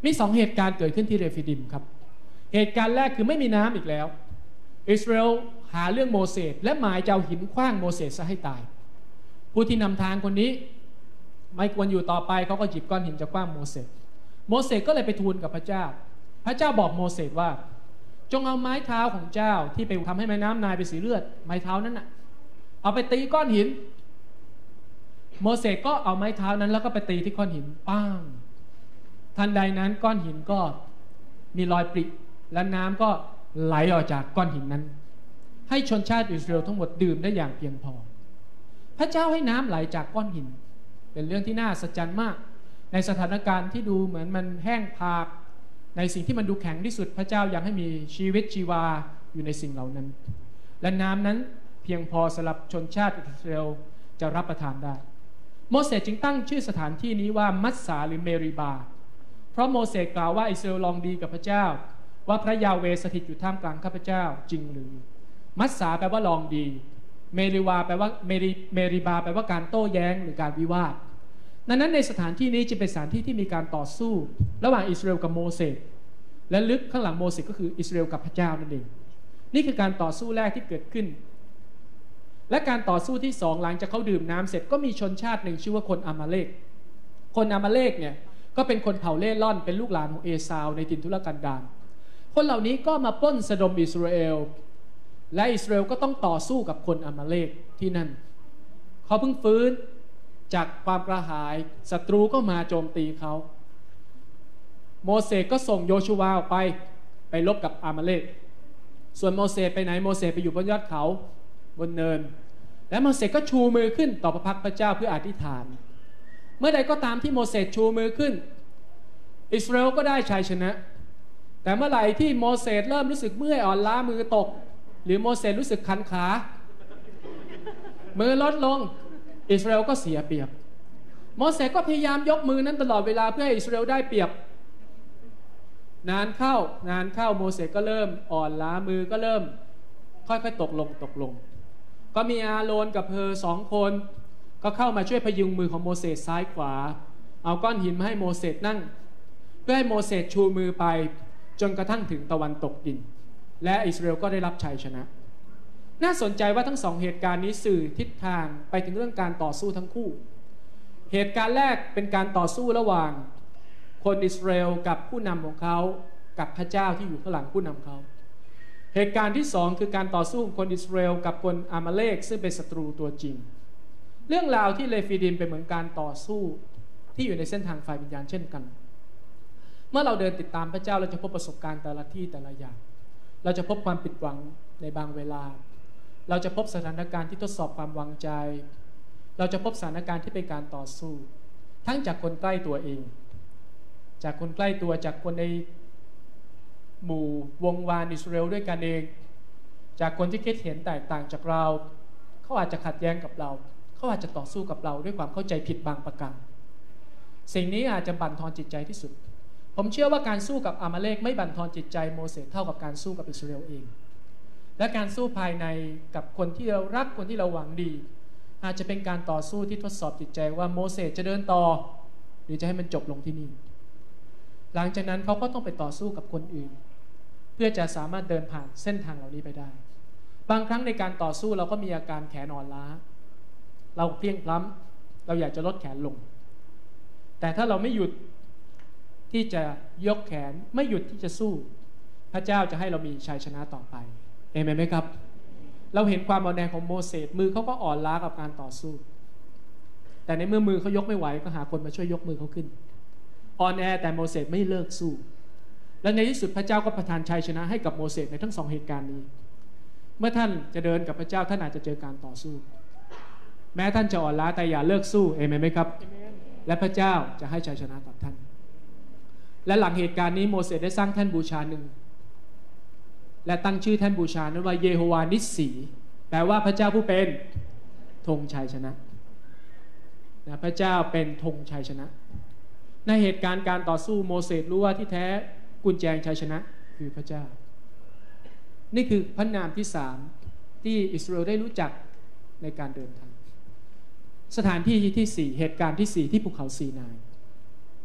มีสองเหตุการณ์เกิดขึ้นที่เรฟิดิมครับเหตุการณ์แรกคือไม่มีน้ำอีกแล้วอิสราเอลหาเรื่องโมเสสและหมายจะเอาหินขว้างโมเสสซะให้ตายผู้ที่นำทางคนนี้ไม่ควรอยู่ต่อไปเขาก็หยิบก้อนหินจะขว้างโมเสสก็เลยไปทูลกับพระเจ้าพระเจ้าบอกโมเสสว่าจงเอาไม้เท้าของเจ้าที่ไปทำให้แม่น้ำนายเป็นสีเลือดไม้เท้านั้นน่ะเอาไปตีก้อนหินโมเสสก็เอาไม้เท้านั้นแล้วก็ไปตีที่ก้อนหินป้างทันใดนั้นก้อนหินก็มีรอยปริและน้ำก็ไหลออกจากก้อนหินนั้นให้ชนชาติอิสราเอลทั้งหมดดื่มได้อย่างเพียงพอพระเจ้าให้น้ำไหลจากก้อนหินเป็นเรื่องที่น่าอัศจรรย์มากในสถานการณ์ที่ดูเหมือนมันแห้งผากในสิ่งที่มันดูแข็งที่สุดพระเจ้ายังให้มีชีวิตชีวาอยู่ในสิ่งเหล่านั้นและน้ำนั้นเพียงพอสำหรับชนชาติอิสราเอลจะรับประทานได้โมเสสจึงตั้งชื่อสถานที่นี้ว่ามัสสาหรือเมริบาเพราะโมเสสกล่าวว่าอิสราเอลลองดีกับพระเจ้าว่าพระยาเวสถิตอยู่ท่ามกลางข้าพเจ้าจริงหรือมัสสาแปลว่าลองดีเมริบาแปลว่าเมริบาแปลว่าการโต้แย้งหรือการวิวาทนั้นในสถานที่นี้จะเป็นสถานที่ที่มีการต่อสู้ระหว่างอิสราเอลกับโมเสสและลึกข้างหลังโมเสสก็คืออิสราเอลกับพระเจ้านั่นเองนี่คือการต่อสู้แรกที่เกิดขึ้นและการต่อสู้ที่สองหลังจากเขาดื่มน้ำเสร็จก็มีชนชาติหนึ่งชื่อว่าคนอามาเลกคนอามาเลกเนี่ยก็เป็นคนเผ่าเล่ร่อนเป็นลูกหลานของเอซาวในถิ่นทุรกันดารคนเหล่านี้ก็มาปล้นสะดมอิสราเอลและอิสราเอลก็ต้องต่อสู้กับคนอามาเลกที่นั่นเขาเพิ่งฟื้นจากความกระหายศัตรูก็มาโจมตีเขาโมเสสก็ส่งโยชูวาออกไปรบกับอามาเลกส่วนโมเสสไปไหนโมเสสไปอยู่บนยอดเขาบนเนินและโมเสสก็ชูมือขึ้นต่อพระพักตร์พระเจ้าเพื่ออธิษฐานเมื่อใดก็ตามที่โมเสสชูมือขึ้นอิสราเอลก็ได้ชัยชนะแต่เมื่อไหร่ที่โมเสสเริ่มรู้สึกเมื่อยอ่อนล้ามือตกหรือโมเสสรู้สึกคันขามือลดลงอิสราเอลก็เสียเปรียบโมเสสก็พยายามยกมือนั้นตลอดเวลาเพื่อให้อิสราเอลได้เปรียบนานเข้าโมเสสก็เริ่มอ่อนล้ามือก็เริ่มค่อยๆตกลงก็มีอาโรนกับเฮอสองคนก็เข้ามาช่วยพยุงมือของโมเสสซ้ายขวาเอาก้อนหินมาให้โมเสสนั่งเพื่อให้โมเสสชูมือไปจนกระทั่งถึงตะวันตกดินและอิสราเอลก็ได้รับชัยชนะน่าสนใจว่าทั้งสองเหตุการณ์นี้สื่อทิศทางไปถึงเรื่องการต่อสู้ทั้งคู่เหตุการณ์แรกเป็นการต่อสู้ระหว่างคนอิสราเอลกับผู้นำของเขากับพระเจ้าที่อยู่ข้างหลังผู้นำเขาเหตุการณ์ที่สองคือการต่อสู้ของคนอิสราเอลกับคนอามาเลกซึ่งเป็นศัตรูตัวจริงเรื่องราวที่เลฟีดิมเป็นเหมือนการต่อสู้ที่อยู่ในเส้นทางฝ่ายวิญญาณเช่นกันเมื่อเราเดินติดตามพระเจ้าเราจะพบประสบการณ์แต่ละที่แต่ละอย่างเราจะพบความผิดหวังในบางเวลาเราจะพบสถานการณ์ที่ทดสอบความวางใจเราจะพบสถานการณ์ที่เป็นการต่อสู้ทั้งจากคนใกล้ตัวเองจากคนใกล้ตัวจากคนในหมู่วงวานอิสราเอลด้วยกันเองจากคนที่คิดเห็นแตกต่างจากเราเขาอาจจะขัดแย้งกับเราเขาอาจจะต่อสู้กับเราด้วยความเข้าใจผิดบางประการสิ่งนี้อาจจะบั่นทอนจิตใจที่สุดผมเชื่อว่าการสู้กับอามาเลกไม่บั่นทอนจิตใจโมเสสเท่ากับการสู้กับอิสราเอลเองและการสู้ภายในกับคนที่เรารักคนที่เราหวังดีอาจจะเป็นการต่อสู้ที่ทดสอบจิตใจว่าโมเสสจะเดินต่อหรือจะให้มันจบลงที่นี่หลังจากนั้นเขาก็ต้องไปต่อสู้กับคนอื่นเพื่อจะสามารถเดินผ่านเส้นทางเหล่านี้ไปได้บางครั้งในการต่อสู้เราก็มีอาการแขนอ่อนล้าเราเพลียงพล้ำเราอยากจะลดแขนลงแต่ถ้าเราไม่หยุดที่จะยกแขนไม่หยุดที่จะสู้พระเจ้าจะให้เรามีชัยชนะต่อไปเอเมนไหมครับเราเห็นความอ่อนแอของโมเสสมือเขาก็อ่อนล้ากับการต่อสู้แต่ในเมื่อมือเขายกไม่ไหวก็หาคนมาช่วยยกมือเขาขึ้นอ่อนแอแต่โมเสสไม่เลิกสู้และในที่สุดพระเจ้าก็ประทานชัยชนะให้กับโมเสสในทั้งสองเหตุการณ์นี้เมื่อท่านจะเดินกับพระเจ้าท่านอาจจะเจอการต่อสู้แม้ท่านจะอ่อนล้าแต่อย่าเลิกสู้เอเมนไหมครับและพระเจ้าจะให้ชัยชนะกับท่านและหลังเหตุการณ์นี้โมเสสได้สร้างแท่นบูชาหนึ่งและตั้งชื่อแท่นบูชานั้นว่าเยโฮวานิสสีแปลว่าพระเจ้าผู้เป็นธงชัยชนะนะพระเจ้าเป็นธงชัยชนะในเหตุการณ์การต่อสู้โมเสสรู้ว่าที่แท้กุญแจชัยชนะคือพระเจ้านี่คือพระนามที่สามที่อิสราเอลได้รู้จักในการเดินทางสถานที่ที่สี่เหตุการณ์ที่สี่ที่ภูเขาซีนาย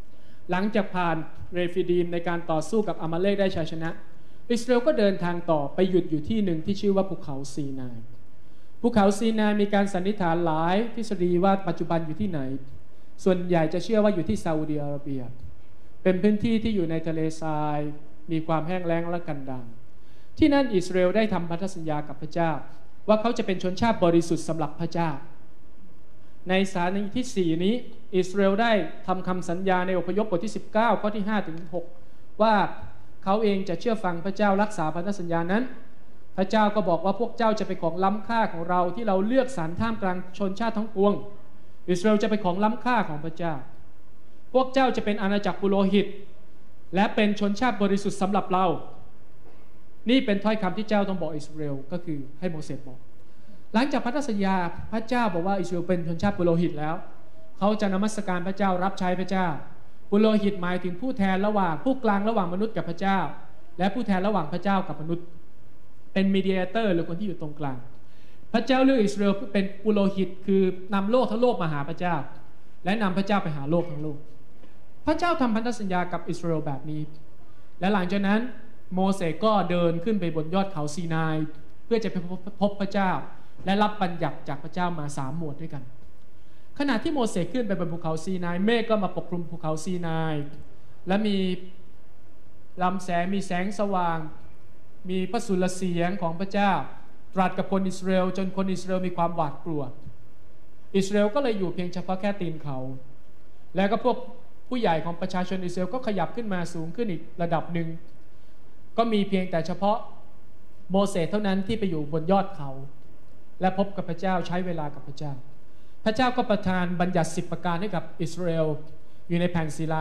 หลังจากผ่านเรฟิดีมในการต่อสู้กับอามาเลกได้ชัยชนะอิสราเอลก็เดินทางต่อไปหยุดอยู่ที่หนึ่งที่ชื่อว่าภูเขาซีนายภูเขาซีนายมีการสันนิษฐานหลายทฤษฎีว่าปัจจุบันอยู่ที่ไหนส่วนใหญ่จะเชื่อว่าอยู่ที่ซาอุดิอาระเบียเป็นพื้นที่ที่อยู่ในทะเลทรายมีความแห้งแล้งและกันดารที่นั่นอิสราเอลได้ทำพันธสัญญากับพระเจ้าว่าเขาจะเป็นชนชาติบริสุทธิ์สำหรับพระเจ้าในสานีที่4นี้อิสราเอลได้ทำคำสัญญาในอพยพบทที่19ข้อที่5ถึง6ว่าเขาเองจะเชื่อฟังพระเจ้ารักษาพันธสัญญานั้นพระเจ้าก็บอกว่าพวกเจ้าจะเป็นของล้ำค่าของเราที่เราเลือกสรรท่ามกลางชนชาติทั้งปวงอิสราเอลจะเป็นของล้ำค่าของพระเจ้าพวกเจ้าจะเป็นอาณาจักรปุโรหิตและเป็นชนชาติบริสุทธิ์สำหรับเรานี่เป็นถ้อยคำที่เจ้าต้องบอกอิสราเอลก็คือให้โมเสสบอกหลังจากพันธสัญญาพระเจ้าบอกว่าอิสราเอลเป็นชนชาติปุโรหิตแล้วเขาจะนมัสการพระเจ้ารับใช้พระเจ้าปุโรหิตหมายถึงผู้แทนระหว่างผู้กลางระหว่างมนุษย์กับพระเจ้าและผู้แทนระหว่างพระเจ้ากับมนุษย์เป็นมีเดียเตอร์หรือคนที่อยู่ตรงกลางพระเจ้าเลือกอิสราเอลเป็นปุโรหิตคือนำโลกทั้งโลกมาหาพระเจ้าและนำพระเจ้าไปหาโลกทั้งโลกพระเจ้าทำพันธสัญญากับอิสราเอลแบบนี้และหลังจากนั้นโมเสสก็เดินขึ้นไปบนยอดเขาซีนายเพื่อจะไปพบพระเจ้าและรับบัญญัติจากพระเจ้ามา3 หมวดด้วยกันขณะที่โมเสสขึ้นไปบนภูเขาซีนายเมฆก็มาปกคลุมภูเขาซีนายและมีลำแสงมีแสงสว่างมีพระสุรเสียงของพระเจ้าตรัสกับคนอิสราเอลจนคนอิสราเอลมีความหวาดกลัวอิสราเอลก็เลยอยู่เพียงเฉพาะแค่ตีนเขาแล้วก็พวกผู้ใหญ่ของประชาชนอิสราเอลก็ขยับขึ้นมาสูงขึ้นอีกระดับหนึ่งก็มีเพียงแต่เฉพาะโมเสสเท่านั้นที่ไปอยู่บนยอดเขาและพบกับพระเจ้าใช้เวลากับพระเจ้าพระเจ้าก็ประทานบัญญัติ10 ประการให้กับอิสราเอลอยู่ในแผ่นศิลา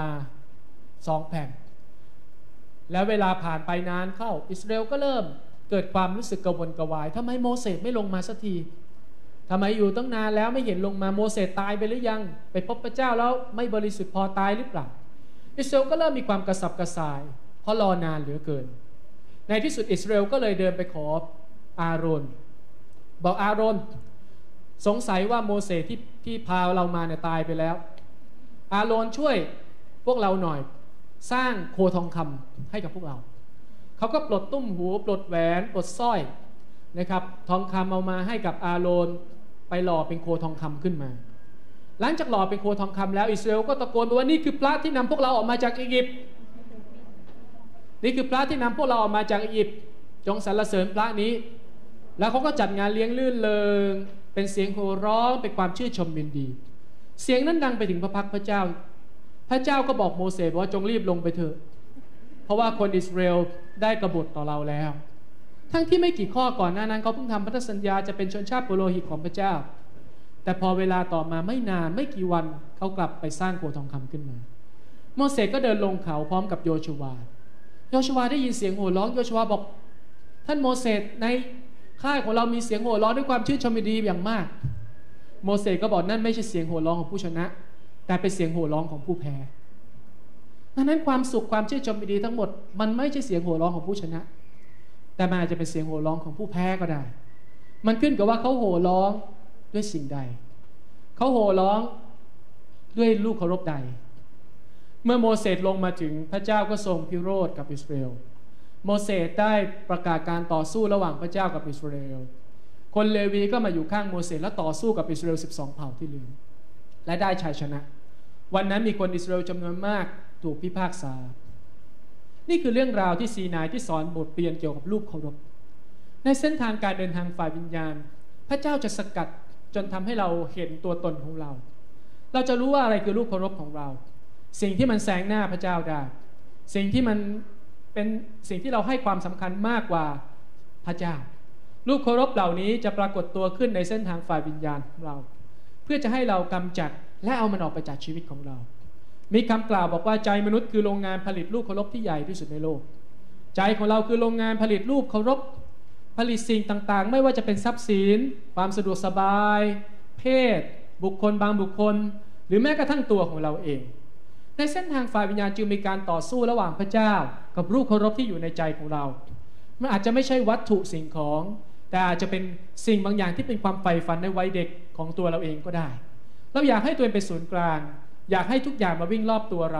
2 แผ่นแล้วเวลาผ่านไปนานเข้าอิสราเอลก็เริ่มเกิดความรู้สึกกระวนกระวายทำไมโมเสสไม่ลงมาสักทีทำไมอยู่ตั้งนานแล้วไม่เห็นลงมาโมเสสตายไปหรือยังไปพบพระเจ้าแล้วไม่บริสุทธิ์พอตายหรือเปล่าอิสราเอลก็เริ่มมีความกระสับกระส่ายเพราะรอนานเหลือเกินในที่สุดอิสราเอลก็เลยเดินไปขออาโรนบอกอาโรนสงสัยว่าโมเสสที่พาเรามาเนี่ยตายไปแล้วอาโรนช่วยพวกเราหน่อยสร้างโคทองคำให้กับพวกเราเขาก็ปลดตุ้มหูปลดแหวนปลดสร้อยนะครับทองคำเอามาให้กับอาโรนไปหล่อเป็นโคทองคำขึ้นมาหลังจากหล่อเป็นโคทองคำแล้วอิสราเอลก็ตะโกนว่านี่คือพระที่นำพวกเราออกมาจากอียิปต์นี่คือพระที่นำพวกเราออกมาจากอียิปต์จงสรรเสริญพระนี้แล้วเขาก็จัดงานเลี้ยงลื่นเริงเป็นเสียงโห่ร้องเป็นความชื่นชมยินดีเสียงนั้นดังไปถึงพระพักพระเจ้าพระเจ้าก็บอกโมเสสว่าจงรีบลงไปเถอะเพราะว่าคนอิสราเอลได้กบฏต่อเราแล้วทั้งที่ไม่กี่ข้อก่อนหน้านั้นเขาเพิ่งทำพันธสัญญาจะเป็นชนชาติปุโรหิตของพระเจ้าแต่พอเวลาต่อมาไม่นานไม่กี่วันเขากลับไปสร้างโคทองคำขึ้นมาโมเสสก็เดินลงเขาพร้อมกับโยชูวาได้ยินเสียงโห่ร้องโยชูวาบอกท่านโมเสสในค่ายของเรามีเสียงโห่ร้องด้วยความชื่นชมยินดีอย่างมากโมเสสก็บอกนั่นไม่ใช่เสียงโห่ร้องของผู้ชนะแต่เป็นเสียงโห่ร้องของผู้แพ้ดังนั้นความสุขความชื่นชมยินดีทั้งหมดมันไม่ใช่เสียงโห่ร้องของผู้ชนะแต่มันอาจจะเป็นเสียงโห่ร้องของผู้แพ้ก็ได้มันขึ้นกับว่าเขาโห่ร้องด้วยสิ่งใดเขาโห่ร้องด้วยลูกเคารพใดเมื่อโมเสสลงมาถึงพระเจ้าก็ทรงพิโรธกับอิสราเอลโมเสสได้ประกาศการต่อสู้ระหว่างพระเจ้ากับอิสราเอลคนเลวีก็มาอยู่ข้างโมเสสและต่อสู้กับอิสราเอล12 เผ่าที่เหลือและได้ชัยชนะวันนั้นมีคนอิสราเอลจำนวนมากถูกพิพากษานี่คือเรื่องราวที่ซีนายที่สอนบทเรียนเกี่ยวกับรูปเคารพในเส้นทางการเดินทางฝ่ายวิญญาณพระเจ้าจะสกัดจนทำให้เราเห็นตัวตนของเราจะรู้ว่าอะไรคือรูปเคารพของเราสิ่งที่มันแซงหน้าพระเจ้าได้สิ่งที่มันเป็นสิ่งที่เราให้ความสำคัญมากกว่าพระเจ้ารูปเคารพเหล่านี้จะปรากฏตัวขึ้นในเส้นทางฝ่ายวิญญาณของเราเพื่อจะให้เรากำจัดและเอามันออกไปจากชีวิตของเรามีคำกล่าวบอกว่าใจมนุษย์คือโรงงานผลิตรูปเคารพที่ใหญ่ที่สุดในโลกใจของเราคือโรงงานผลิตรูปเคารพผลิตสิ่งต่างๆไม่ว่าจะเป็นทรัพย์สินความสะดวกสบายเพศบุคคลบางบุคคลหรือแม้กระทั่งตัวของเราเองในเส้นทางฝ่ายวิญญาณจึงมีการต่อสู้ระหว่างพระเจ้ากับรูปเคารพที่อยู่ในใจของเรามันอาจจะไม่ใช่วัตถุสิ่งของแต่อาจจะเป็นสิ่งบางอย่างที่เป็นความใฝ่ฝันในวัยเด็กของตัวเราเองก็ได้เราอยากให้ตัวเองเป็นศูนย์กลางอยากให้ทุกอย่างมาวิ่งรอบตัวเรา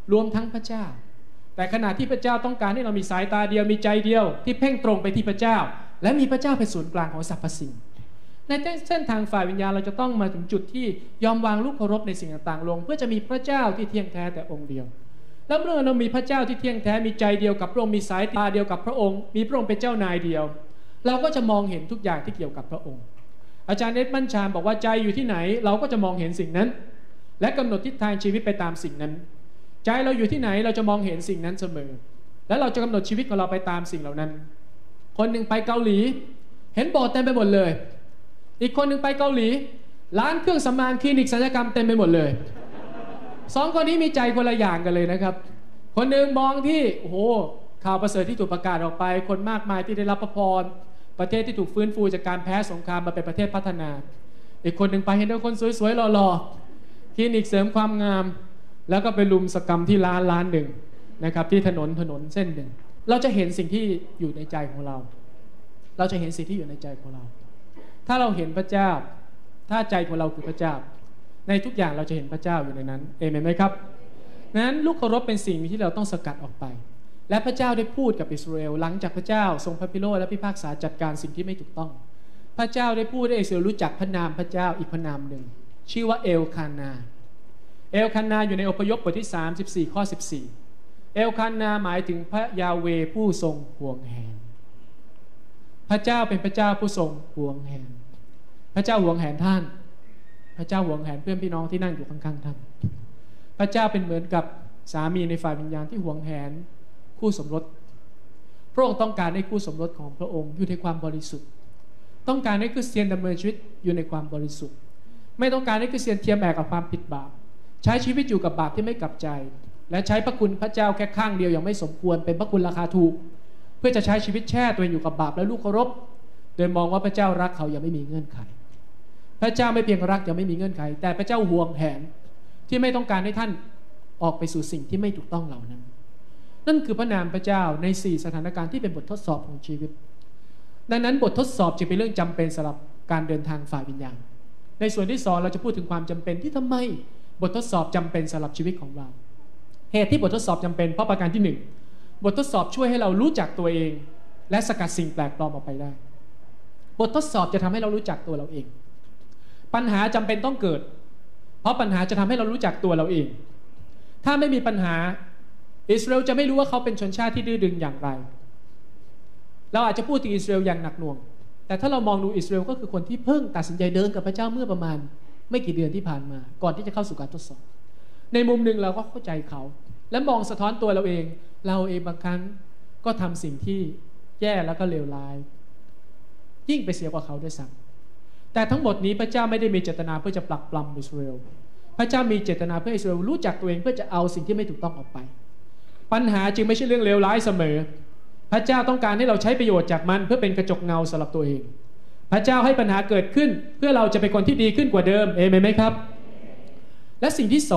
รวมทั้งพระเจ้าแต่ขณะที่พระเจ้าต้องการให้เรามีสายตาเดียวมีใจเดียวที่เพ่งตรงไปที่พระเจ้าและมีพระเจ้าเป็นศูนย์กลางของสรรพสิ่งในเส้นทางฝ่ายวิญญาณเราจะต้องมาถึงจุดที่ยอมวางลูกเคารพในสิ่งต่างๆลงเพื่อจะมีพระเจ้าที่เที่ยงแท้แต่องค์เดียวแล้วเมื่อเรามีพระเจ้าที่เที่ยงแท้มีใจเดียวกับพระองค์มีสายตาเดียวกับพระองค์มีพระองค์เป็นเจ้านายเดียวเราก็จะมองเห็นทุกอย่างที่เกี่ยวกับพระองค์อาจารย์เอ็ดมั่นชามบอกว่าใจอยู่ที่ไหนเราก็จะมองเห็นสิ่งนั้นและกำหนดทิศทางชีวิตไปตามสิ่งนั้นใจเราอยู่ที่ไหนเราจะมองเห็นสิ่งนั้นเสมอและเราจะกำหนดชีวิตของเราไปตามสิ่งเหล่านั้นคนหนึ่งไปเกาหลีเห็นโบสถ์เต็มไปหมดเลยอีกคนหนึ่งไปเกาหลีร้านเครื่องสำอางคลินิกศัลยกรรมเต็มไปหมดเลยสองคนนี้มีใจคนละอย่างกันเลยนะครับคนหนึ่งมองที่โอ้โหข่าวประเสริฐที่ถูกประกาศออกไปคนมากมายที่ได้รับพระพรประเทศที่ถูกฟื้นฟูจากการแพ้สงครามมาเป็นประเทศพัฒนาอีกคนหนึ่งไปเห็นแต่คนสวยๆหล่อๆคลินิกเสริมความงามแล้วก็ไปลุมสกรรมที่ร้านหนึ่งนะครับที่ถนนเส้นหนึ่งเราจะเห็นสิ่งที่อยู่ในใจของเราเราจะเห็นสิ่งที่อยู่ในใจของเราถ้าเราเห็นพระเจ้าถ้าใจของเราคือพระเจ้าในทุกอย่างเราจะเห็นพระเจ้าอยู่ในนั้นเอเมนไหมครับนั้นลูกเคารพเป็นสิ่งที่เราต้องสกัดออกไปและพระเจ้าได้พูดกับอิสราเอลหลังจากพระเจ้าทรงพระพิโรธและพิพากษาจัดการสิ่งที่ไม่ถูกต้องพระเจ้าได้พูดให้อิสราเอลรู้จักพระนามพระเจ้าอีกพระนามหนึ่งชื่อว่าเอลคานาอยู่ในอพยพบทที่34ข้อ14เอลคานาหมายถึงพระยาเวห์ผู้ทรงห่วงแหนพระเจ้าเป็นพระเจ้าผู้ทรงห่วงแหนพระเจ้าห่วงแหนท่านพระเจ้าห่วงแหนเพื่อนพี่น้องที่นั่งอยู่ข้างๆท่านพระเจ้าเป็นเหมือนกับสามีในฝ่ายวิญญาณที่ห่วงแหนคู่สมรสพระองค์ต้องการให้คู่สมรสของพระองค์อยู่ในความบริสุทธิ์ต้องการให้คริสเตียนดำเนินชีวิตอยู่ในความบริสุทธิ์ไม่ต้องการให้คริสเตียนเทียมแบกกับความผิดบาปใช้ชีวิตอยู่กับบาปที่ไม่กลับใจและใช้พระคุณพระเจ้าแค่ข้างเดียวอย่างไม่สมควรเป็นพระคุณราคาถูกเพื่อจะใช้ชีวิตแช่ตัวเองอยู่กับบาปและลูกเคารพโดยมองว่าพระเจ้ารักเขาอย่างไม่มีเงื่อนไขพระเจ้าไม่เพียงรักอย่างไม่มีเงื่อนไขแต่พระเจ้าห่วงแหนที่ไม่ต้องการให้ท่านออกไปสู่สิ่งที่ไม่ถูกต้องเหล่านั้นนั่นคือพระนามพระเจ้าใน4สถานการณ์ที่เป็นบททดสอบของชีวิตดังนั้นบททดสอบจึงเป็นเรื่องจำเป็นสำหรับการเดินทางฝ่ายวิญญาณในส่วนที่2เราจะพูดถึงความจำเป็นที่ทำไมบททดสอบจำเป็นสำหรับชีวิตของเราเหตุที่บททดสอบจำเป็นเพราะประการที่1บททดสอบช่วยให้เรารู้จักตัวเองและสกัดสิ่งแปลกปลอมออกไปได้บททดสอบจะทำให้เรารู้จักตัวเราเองปัญหาจำเป็นต้องเกิดเพราะปัญหาจะทำให้เรารู้จักตัวเราเองถ้าไม่มีปัญหาอิสราเอลจะไม่รู้ว่าเขาเป็นชนชาติที่ดื้อดึงอย่างไรเราอาจจะพูดถึงอิสราเอลอย่างหนักหน่วงแต่ถ้าเรามองดูอิสราเอลก็คือคนที่เพิ่งตัดสินใจเดินกับพระเจ้าเมื่อประมาณไม่กี่เดือนที่ผ่านมาก่อนที่จะเข้าสู่การทดสอบในมุมหนึ่งเราก็เข้าใจเขาและมองสะท้อนตัวเราเองบางครั้งก็ทำสิ่งที่แย่แล้วก็เลวร้ายยิ่งไปเสียกว่าเขาด้วยซ้ำแต่ทั้งหมดนี้พระเจ้าไม่ได้มีเจตนาเพื่อจะปลักปลำอิสราเอลพระเจ้ามีเจตนาเพื่ออิสราเอลรู้จักตัวเองเพื่อจะเอาสิ่งที่ไม่ถูกต้องออกไปปัญหาจึงไม่ใช่เรื่องเลวร้ายเสมอพระเจ้าต้องการให้เราใช้ประโยชน์จากมันเพื่อเป็นกระจกเงาสำหรับตัวเองพระเจ้าให้ปัญหาเกิดขึ้นเพื่อเราจะเป็นคนที่ดีขึ้นกว่าเดิมเอเมนไหมครับและสิ่งที่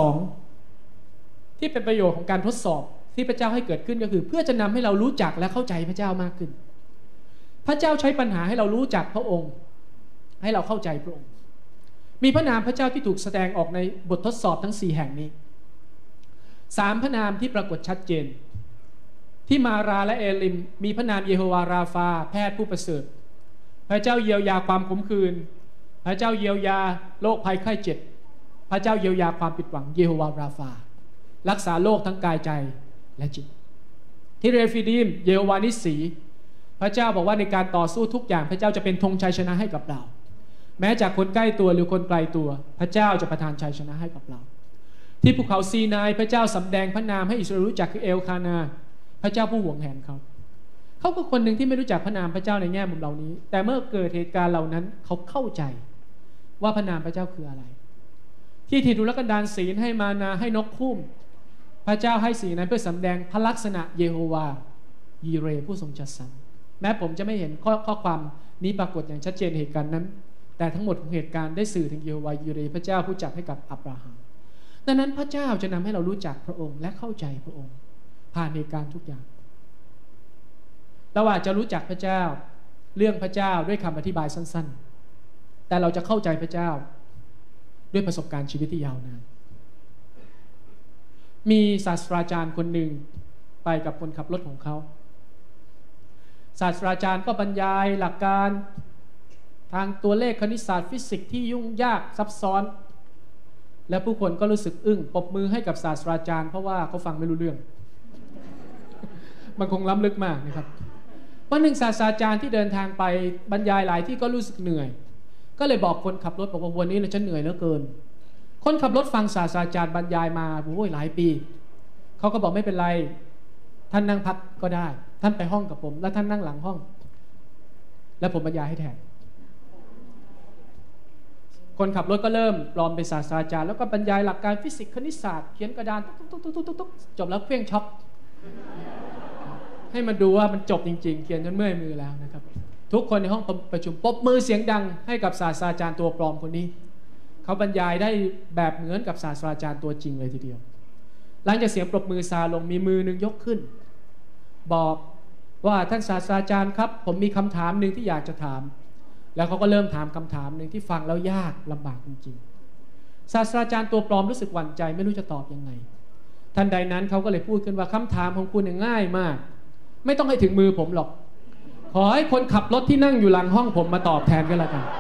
2ที่เป็นประโยชน์ของการทดสอบที่พระเจ้าให้เกิดขึ้นก็คือเพื่อจะนำให้เรารู้จักและเข้าใจพระเจ้ามากขึ้นพระเจ้าใช้ปัญหาให้เรารู้จักพระองค์ให้เราเข้าใจพระองค์มีพระนามพระเจ้าที่ถูกแสดงออกในบททดสอบทั้ง4แห่งนี้3พระนามที่ปรากฏชัดเจนที่มาราและเอลิมมีพระนามเยโฮวาราฟาแพทย์ผู้ประเสริฐพระเจ้าเยียวยาความขมขื่นพระเจ้าเยียวยาโรคภัยไข้เจ็บพระเจ้าเยียวยาความผิดหวังเยโฮวาราฟารักษาโรคทั้งกายใจและจิตที่เรฟิดีมเยโฮวานิสีพระเจ้าบอกว่าในการต่อสู้ทุกอย่างพระเจ้าจะเป็นธงชัยชนะให้กับเราแม้จากคนใกล้ตัวหรือคนไกลตัวพระเจ้าจะประทานชัยชนะให้กับเราที่ภูเขาซีนายพระเจ้าสำแดงพระนามให้อิสราเอลรู้จักคือเอลคานาพระเจ้าผู้ห่วงแหนเขาคือคนหนึ่งที่ไม่รู้จักพระนามพระเจ้าในแง่มุมเหล่านี้แต่เมื่อเกิดเหตุการณ์เหล่านั้นเขาเข้าใจว่าพระนามพระเจ้าคืออะไรที่ถิ่นทุรกันดารศีลให้มานาให้นกคุ้มพระเจ้าให้สีนั้นเพื่อสำแดงพระลักษณะเยโฮวายีเรผู้ทรงจัดสรรแม้ผมจะไม่เห็นข้อความนี้ปรากฏอย่างชัดเจนเหตุการณ์นั้นแต่ทั้งหมดของเหตุการณ์ได้สื่อถึงเยโฮวายีเรพระเจ้าผู้จัดให้กับอับราฮัมดังนั้นพระเจ้าจะนำให้เรารู้จักพระองค์และเข้าใจพระองค์ผ่านเหตุการณ์ทุกอย่างเราอาจจะรู้จักพระเจ้าเรื่องพระเจ้าด้วยคำอธิบายสั้นๆแต่เราจะเข้าใจพระเจ้าด้วยประสบการณ์ชีวิตที่ยาวนานมีศาสตราจารย์คนหนึ่งไปกับคนขับรถของเขาศาสตราจารย์ก็บรรยายหลักการทางตัวเลขคณิตศาสตร์ฟิสิกส์ที่ยุ่งยากซับซ้อนและผู้คนก็รู้สึกอึ้งปรบมือให้กับศาสตราจารย์เพราะว่าเขาฟังไม่รู้เรื่อง มันคงล้ำลึกมากนะครับวันหนึ่งศาสตราจารย์ที่เดินทางไปบรรยายหลายที่ก็รู้สึกเหนื่อยก็เลยบอกคนขับรถบอกว่าวันนี้ฉันเหนื่อยเหลือเกินคนขับรถฟังศาสตราจารย์บรรยายมาโอ้ยหลายปีเขาก็บอกไม่เป็นไรท่านนั่งพักก็ได้ท่านไปห้องกับผมแล้วท่านนั่งหลังห้องแล้วผมบรรยายให้แทนคนขับรถก็เริ่มปลอมเป็นศาสตราจารย์แล้วก็บรรยายหลักการฟิสิกส์คณิตศาสตร์เขียนกระดานตุ๊กจบแล้วเครื่องช็อปให้มันดูว่ามันจบจริงๆเขียนจนเมื่อยมือแล้วนะครับทุกคนในห้องประชุมปรบมือเสียงดังให้กับศาสตราจารย์ตัวปลอมคนนี้เขาบรรยายได้แบบเหมือนกับศาสตราจารย์ตัวจริงเลยทีเดียวหลังจากเสียงปรบมือซาลงมีมือหนึ่งยกขึ้นบอกว่าท่านศาสตราจารย์ครับผมมีคำถามหนึ่งที่อยากจะถามแล้วเขาก็เริ่มถามคำถามหนึ่งที่ฟังแล้วยากลำบากจริงๆศาสตราจารย์ตัวปลอมรู้สึกหวั่นใจไม่รู้จะตอบยังไงทันใดนั้นเขาก็เลยพูดขึ้นว่าคำถามของคุณง่ายมากไม่ต้องให้ถึงมือผมหรอกขอให้คนขับรถที่นั่งอยู่หลังห้องผมมาตอบแทนก็แล้วกัน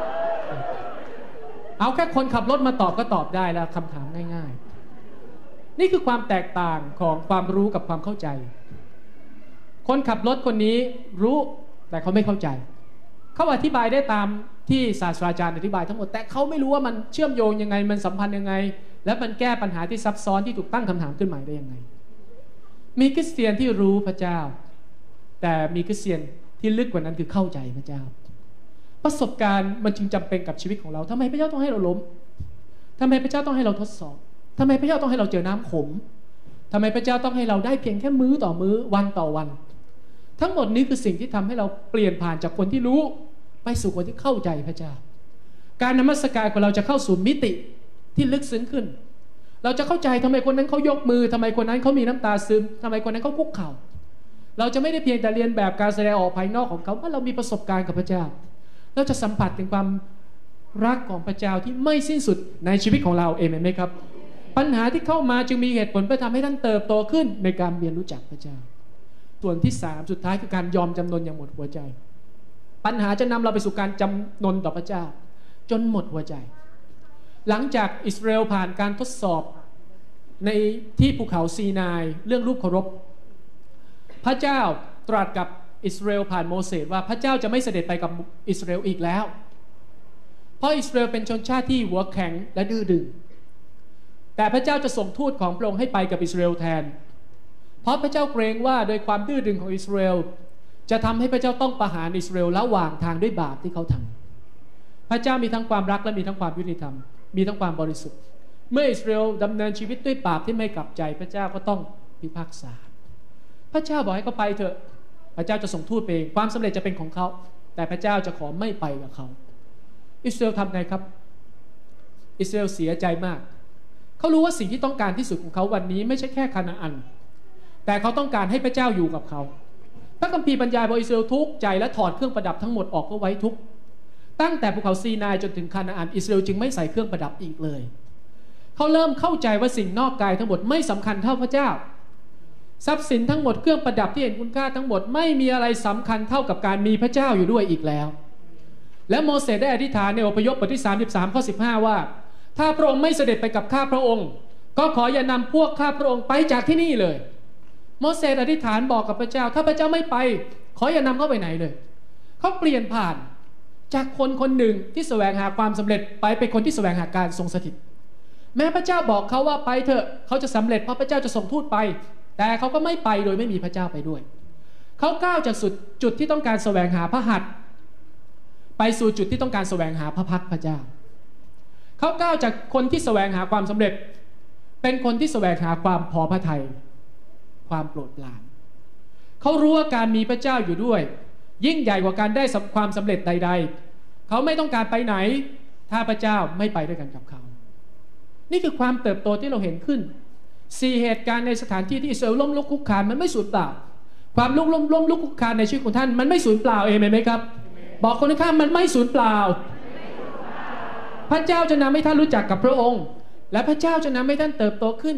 เอาแค่คนขับรถมาตอบก็ตอบได้แล้วคำถามง่ายๆนี่คือความแตกต่างของความรู้กับความเข้าใจคนขับรถคนนี้รู้แต่เขาไม่เข้าใจเขาอธิบายได้ตามที่ศาสตราจารย์อธิบายทั้งหมดแต่เขาไม่รู้ว่ามันเชื่อมโยงยังไงมันสัมพันธ์ยังไงและมันแก้ปัญหาที่ซับซ้อนที่ถูกตั้งคำถามขึ้นใหม่ได้ยังไงมีคริสเตียนที่รู้พระเจ้าแต่มีคริสเตียนที่ลึกกว่านั้นคือเข้าใจพระเจ้าประสบการณ์มันจึงจำเป็นกับชีวิตของเราทำไมพระเจ้าต้องให้เราล้มทำไมพระเจ้าต้องให้เราทดสอบทำไมพระเจ้าต้องให้เราเจอน้ำขมทำไมพระเจ้าต้องให้เราได้เพียงแค่มื้อต่อมื้อวันต่อวันทั้งหมดนี้คือสิ่งที่ทำให้เราเปลี่ยนผ่านจากคนที่รู้ไปสู่คนที่เข้าใจพระเจ้าการนมัสการของเราจะเข้าสู่มิติที่ลึกซึ้งขึ้นเราจะเข้าใจทำไมคนนั้นเขายกมือทำไมคนนั้นเขามีน้ำตาซึมทำไมคนนั้นเขาคุกเข่าเราจะไม่ได้เพียงแต่เรียนแบบการแสดงออกภายนอกของเขาเพราะเรามีประสบการณ์กับพระเจ้าเราจะสัมผัสถึงความรักของพระเจ้าที่ไม่สิ้นสุดในชีวิตของเราเองไหมครับปัญหาที่เข้ามาจึงมีเหตุผลเพื่อทำให้ท่านเติบโตขึ้นในการเรียนรู้จักพระเจ้าส่วนที่3สุดท้ายคือการยอมจำนนอย่างหมดหัวใจปัญหาจะนำเราไปสู่การจำนนต่อพระเจ้าจนหมดหัวใจหลังจากอิสราเอลผ่านการทดสอบในที่ภูเขาซีนายเรื่องรูปเคารพพระเจ้าตรัสกับอิสราเอลผ่านโมเสสว่าพระเจ้าจะไม่เสด็จไปกับอิสราเอลอีกแล้วเพราะอิสราเอลเป็นชนชาติที่หัวแข็งและดื้อดึงแต่พระเจ้าจะส่งทูตของพระองค์ให้ไปกับอิสราเอลแทนเพราะพระเจ้าเกรงว่าโดยความดื้อดึงของอิสราเอลจะทำให้พระเจ้าต้องประหารอิสราเอลระหว่างทางด้วยบาปที่เขาทำพระเจ้ามีทั้งความรักและมีทั้งความยุติธรรมมีทั้งความบริสุทธิ์เมื่ออิสราเอลดำเนินชีวิตด้วยบาปที่ไม่กลับใจพระเจ้าก็ต้องพิพากษาพระเจ้าบอกให้เขาไปเถอะพระเจ้าจะส่งทูตไปเองความสำเร็จจะเป็นของเขาแต่พระเจ้าจะขอไม่ไปกับเขาอิสราเอลทำไงครับอิสราเอลเสียใจมากเขารู้ว่าสิ่งที่ต้องการที่สุดของเขาวันนี้ไม่ใช่แค่คานาอันแต่เขาต้องการให้พระเจ้าอยู่กับเขาพระคัมภีร์บรรยายว่าอิสราเอลทุกข์ใจและถอดเครื่องประดับทั้งหมดออกก็ไว้ทุกข์ตั้งแต่ภูเขาซีนายจนถึงคานาอันอิสราเอลจึงไม่ใส่เครื่องประดับอีกเลยเขาเริ่มเข้าใจว่าสิ่งนอกกายทั้งหมดไม่สำคัญเท่าพระเจ้าทรัพย์สินทั้งหมดเครื่องประดับที่เห็นคุณค่าทั้งหมดไม่มีอะไรสำคัญเท่ากับการมีพระเจ้าอยู่ด้วยอีกแล้วและโมเสสได้อธิษฐานในอพยพบทที่33ข้อ15ว่าถ้าพระองค์ไม่เสด็จไปกับข้าพระองค์ก็ขออย่านำพวกข้าพระองค์ไปจากที่นี่เลยโมเสสอธิษฐานบอกกับพระเจ้าถ้าพระเจ้าไม่ไปขออย่านำเขาไปไหนเลยเขาเปลี่ยนผ่านจากคนคนหนึ่งที่แสวงหาความสำเร็จไปเป็นคนที่แสวงหาการทรงสถิตแม้พระเจ้าบอกเขาว่าไปเถอะเขาจะสำเร็จเพราะพระเจ้าจะส่งทูตไปแต่เขาก็ไม่ไปโดยไม่มีพระเจ้าไปด้วยเขาก้าวจากจุดที่ต้องการแสวงหาพระหัตถ์ไปสู่จุดที่ต้องการแสวงหาพระพักพระเจ้าเขาก้าวจากคนที่แสวงหาความสำเร็จเป็นคนที่แสวงหาความพอพระทัยความโปรดปรานเขารู้ว่าการมีพระเจ้าอยู่ด้วยยิ่งใหญ่กว่าการได้ความสำเร็จใดๆเขาไม่ต้องการไปไหนถ้าพระเจ้าไม่ไปด้วยกันกับเขานี่คือความเติบโตที่เราเห็นขึ้น4เหตุการณ์ในสถานที่ที่อิสราเอลล้มลุกคุกคานมันไม่สูญเปล่าความล้มลุกคุกคานในชีวิตของท่านมันไม่สูญเปล่าเองไหมครับบอกคนข้างมันไม่สูญเปล่าพระเจ้าจะนำให้ท่านรู้จักกับพระองค์และพระเจ้าจะนำให้ท่านเติบโตขึ้น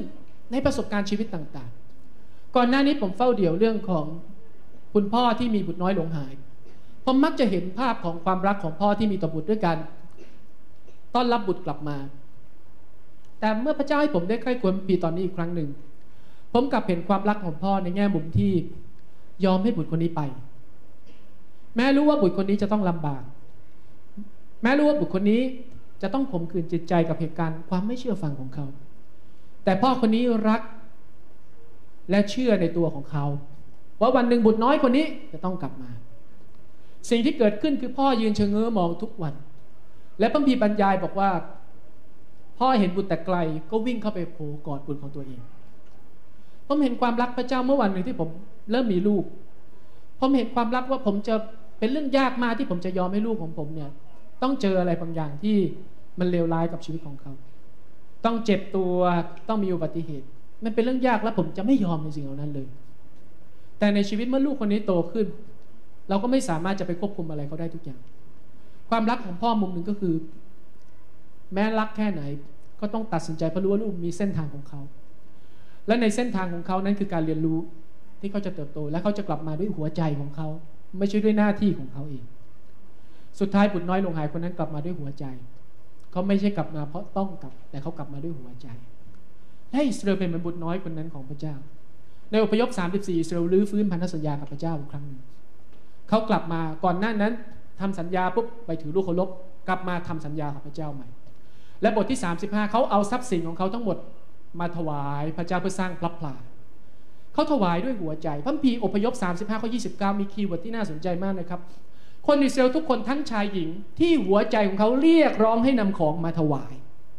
ในประสบการณ์ชีวิตต่างๆก่อนหน้านี้ผมเฝ้าเดี่ยวเรื่องของคุณพ่อที่มีบุตรน้อยหลงหายผมมักจะเห็นภาพของความรักของพ่อที่มีต่อบุตรด้วยกันต้อนรับบุตรกลับมาแต่เมื่อพระเจ้าให้ผมได้ใกล้ควรปีตอนนี้อีกครั้งหนึ่งผมกลับเห็นความรักของพ่อในแง่มุมที่ยอมให้บุตรคนนี้ไปแม้รู้ว่าบุตรคนนี้จะต้องลำบากแม้รู้ว่าบุตรคนนี้จะต้องข่มขืนจิตใจกับเหตุการณ์ความไม่เชื่อฟังของเขาแต่พ่อคนนี้รักและเชื่อในตัวของเขาว่าวันหนึ่งบุตรน้อยคนนี้จะต้องกลับมาสิ่งที่เกิดขึ้นคือพ่อยืนเฉง้อมองทุกวันและพระบิดาบรรยายบอกว่าพ่อเห็นบุตรแต่ไกลก็วิ่งเข้าไปโผล่กอดบุตรของตัวเองผมเห็นความรักพระเจ้าเมื่อวันหนึ่งที่ผมเริ่มมีลูกผมเห็นความรักว่าผมจะเป็นเรื่องยากมากที่ผมจะยอมให้ลูกของผมเนี่ยต้องเจออะไรบางอย่างที่มันเลวร้ายกับชีวิตของเขาต้องเจ็บตัวต้องมีอุบัติเหตุมันเป็นเรื่องยากและผมจะไม่ยอมในสิ่งเหล่านั้นเลยแต่ในชีวิตเมื่อลูกคนนี้โตขึ้นเราก็ไม่สามารถจะไปควบคุมอะไรเขาได้ทุกอย่างความรักของพ่อมุมหนึ่งก็คือแม้รักแค่ไหนก็ต้องตัดสินใจเพราะรู้ว่าลูกมีเส้นทางของเขาและในเส้นทางของเขานั้นคือการเรียนรู้ที่เขาจะเติบโตและเขาจะกลับมาด้วยหัวใจของเขาไม่ใช่ด้วยหน้าที่ของเขาเองสุดท้ายบุตรน้อยหลงหายคนนั้นกลับมาด้วยหัวใจเขาไม่ใช่กลับมาเพราะต้องกลับแต่เขากลับมาด้วยหัวใจและอิสราเอลเป็นเหมือนบุตรน้อยคนนั้นของพระเจ้าในอพยพ34อิสราเอลรื้อฟื้นพันธสัญญากับพระเจ้าอีกครั้งนึงเขากลับมาก่อนหน้านั้นทำสัญญาปุ๊บไปถือลูกเคารพกลับมาทำสัญญากับพระเจ้าใหม่และบทที่35เขาเอาทรัพย์สินของเขาทั้งหมดมาถวายพระเจ้าเพื่อสร้างพระพลาเขาถวายด้วยหัวใจพระคัมภีร์อพยพ35ข้อ29มีคีย์เวิร์ดที่น่าสนใจมากนะครับคนอิสราเอลทุกคนทั้งชายหญิงที่หัวใจของเขาเรียกร้องให้นำของมาถวาย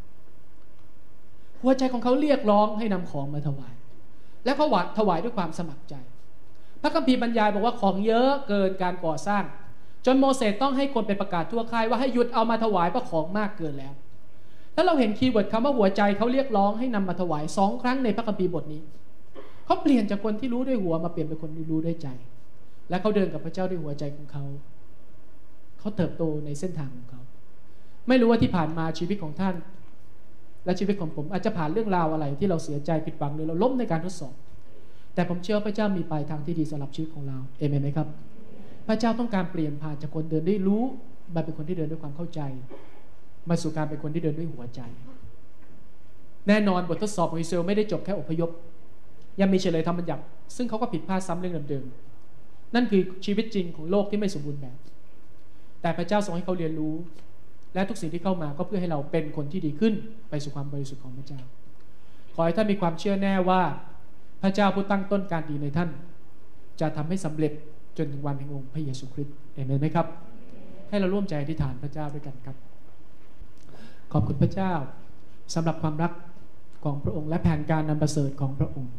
หัวใจของเขาเรียกร้องให้นำของมาถวายและเขาถวายด้วยความสมัครใจพระคัมภีร์บรรยายบอกว่าของเยอะเกินการก่อสร้างจนโมเสสต้องให้คนไปประกาศทั่วค่ายว่าให้หยุดเอามาถวายเพราะของมากเกินแล้วแล้วเราเห็นคีย์เวิร์ดคำว่าหัวใจเขาเรียกร้องให้นำมาถวาย2 ครั้งในพระคัมภีร์บทนี้เขาเปลี่ยนจากคนที่รู้ด้วยหัวมาเปลี่ยนเป็นคนที่รู้ด้วยใจและเขาเดินกับพระเจ้าด้วยหัวใจของเขาเติบโตในเส้นทางของเขาไม่รู้ว่าที่ผ่านมาชีวิตของท่านและชีวิตของผมอาจจะผ่านเรื่องราวอะไรที่เราเสียใจผิดหวังหรือเราล้มในการทดสอบแต่ผมเชื่อพระเจ้ามีปลายทางที่ดีสำหรับชีวิตของเราเอเมนไหมครับพระเจ้าต้องการเปลี่ยนผ่านจากคนเดินได้รู้มาเป็นคนที่เดินด้วยความเข้าใจมาสู่การเป็นคนที่เดินด้วยหัวใจแน่นอนบททดสอบของอิสราเอลไม่ได้จบแค่อพยพยังมีเฉลยธรรมบัญญัติซึ่งเขาก็ผิดพลาดซ้ำเรื่องเดิมๆนั่นคือชีวิตจริงของโลกที่ไม่สมบูรณ์แบบแต่พระเจ้าทรงให้เขาเรียนรู้และทุกสิ่งที่เข้ามาก็เพื่อให้เราเป็นคนที่ดีขึ้นไปสู่ความบริสุทธิ์ของพระเจ้าขอให้ท่านมีความเชื่อแน่ว่าพระเจ้าผู้ตั้งต้นการดีในท่านจะทำให้สำเร็จจนถึงวันแห่งองค์พระเยซูคริสต์เอเมนไหมครับให้เราร่วมใจอธิษฐานพระเจ้าด้วยกันครับขอบคุณพระเจ้าสำหรับความรักของพระองค์และแผนการนำประเสริฐของพระองค์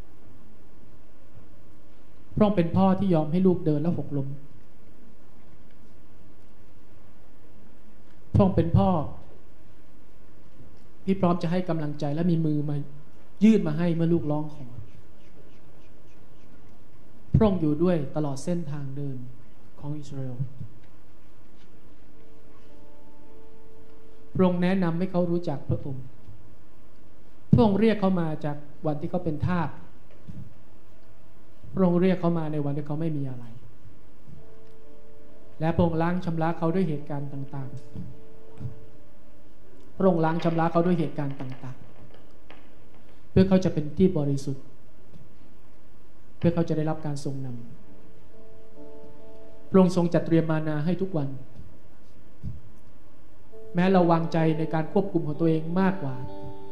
พระองค์เป็นพ่อที่ยอมให้ลูกเดินแล้วหกล้มพระองค์เป็นพ่อที่พร้อมจะให้กำลังใจและมีมือมายื่นมาให้เมื่อลูกร้องขอพระองค์อยู่ด้วยตลอดเส้นทางเดินของอิสราเอลพระองค์แนะนำให้เขารู้จักพระองค์พระองค์เรียกเขามาจากวันที่เขาเป็นทาสพระองค์เรียกเขามาในวันที่เขาไม่มีอะไรและพระองค์ล้างชำระเขาด้วยเหตุการณ์ต่างๆพระองค์ล้างชำระเขาด้วยเหตุการณ์ต่างๆเพื่อเขาจะเป็นที่บริสุทธิ์เพื่อเขาจะได้รับการทรงนำพระองค์ทรงจัดเตรียมมานาให้ทุกวันแม้เราวางใจในการควบคุมของตัวเองมากกว่า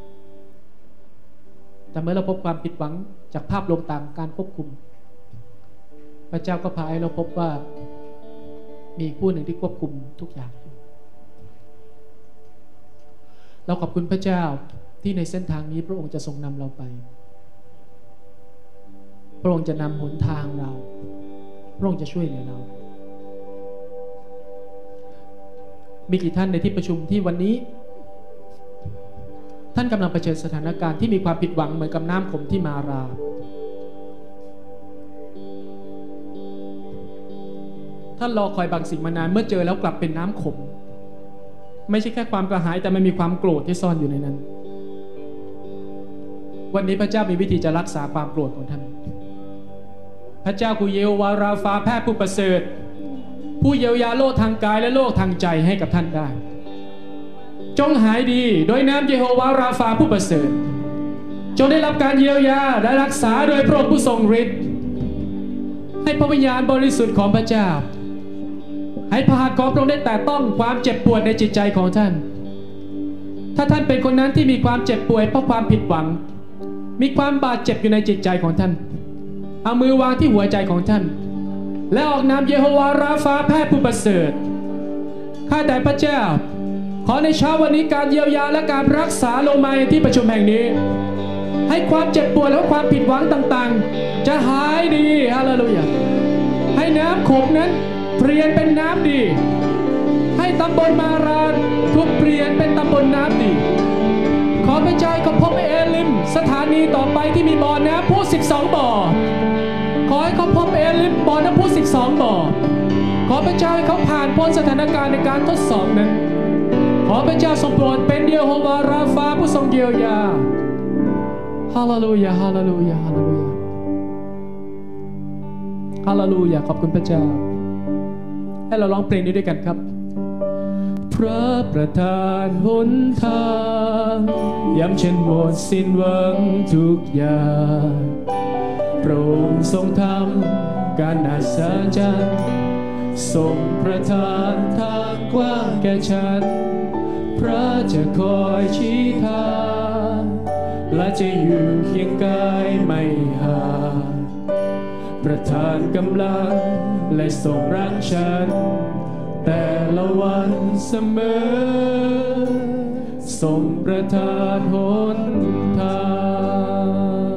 แต่เมื่อเราพบความผิดหวังจากภาพลวงตามการควบคุมพระเจ้าก็พาให้เราพบว่ามีผู้หนึ่งที่ควบคุมทุกอย่างเราขอบคุณพระเจ้าที่ในเส้นทางนี้พระองค์จะทรงนำเราไปพระองค์จะนำหนทางเราพระองค์จะช่วยเหลือเรามีกี่ท่านในที่ประชุมที่วันนี้ท่านกำลังเผชิญสถานการณ์ที่มีความผิดหวังเหมือนกับน้ำขมที่มาราท่านรอคอยบางสิ่งมานานเมื่อเจอแล้วกลับเป็นน้ำขมไม่ใช่แค่ความกระหายแต่มันมีความโกรธที่ซ่อนอยู่ในนั้นวันนี้พระเจ้ามีวิธีจะรักษาความโกรธของท่านพระเจ้าคือเยโฮวาราฟาแพทย์ผู้ประเสริฐผู้เยียวยาโรคทางกายและโรคทางใจให้กับท่านได้จงหายดีโดยนามเยโฮวาราฟาผู้ประเสริฐจงได้รับการเยียวยาและรักษาโดยพระองค์ผู้ทรงฤทธิ์ให้พระวิญญาณบริสุทธิ์ของพระเจ้าให้พระหัตถ์ของพระองค์ได้แตะต้องความเจ็บปวดในจิตใจของท่านถ้าท่านเป็นคนนั้นที่มีความเจ็บป่วยเพราะความผิดหวังมีความบาดเจ็บอยู่ในจิตใจของท่านเอามือวางที่หัวใจของท่านและออกนามเยโฮวาราฟาแพทย์ผู้ประเสริฐข้าแต่พระเจ้าขอในเช้าวันนี้การเยียวยาและการรักษาลงมาในที่ประชุมแห่งนี้ให้ความเจ็บปวดและความผิดหวังต่างๆจะหายดีฮาเลลูยาให้น้ำขมนั้นเปลี่ยนเป็นน้ำดีให้ตำบลมารานถูกเปลี่ยนเป็นตำบลน้ำดีขอพระเจ้าเขาพบเอลิมสถานีต่อไปที่มีบ่อน้ำพุ12บ่อขอให้เขาพบเอลิมบ่อน้ำพุ12บ่อขอพระเจ้าให้เขาผ่านพ้นสถานการณ์ในการทดสอบนั้นขอพระเจ้าทรงโปรดเป็นเยโฮวาราฟาผู้ทรงเยียวยาฮาเลลูยาฮาเลลูยาฮาเลลูยาฮาเลลูยาขอบคุณพระเจ้าให้เราร้องเพลงนี้ด้วยกันครับพระประทานหนทางย้ำเช่นหมดสิ้นหวังทุกอย่างโปรดทรงทำการอัศจรรย์ทรงประทานทางกว้างแก่ฉันพระจะคอยชี้ทางและจะอยู่เคียงกายไม่ห่างประทานกำลังและทรงรักฉันแต่ละวันเสมอทรงประทานหนทาง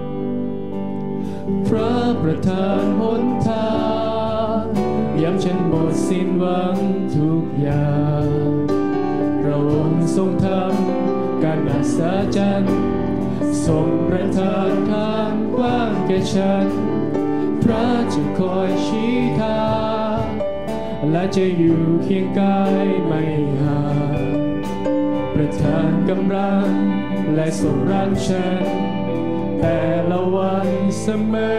พระประทานหนทางย้ำฉันหมดสิ้นหวังทุกอย่างพระองค์ทรงทำการอัศจรรย์ทรงประทานทางกว้างแก่ฉันพระจะคอยชี้ทางและจะอยู่เคียงกายไม่ห่างประทานกำลังและทรงรักฉันแต่ละวันเสมอ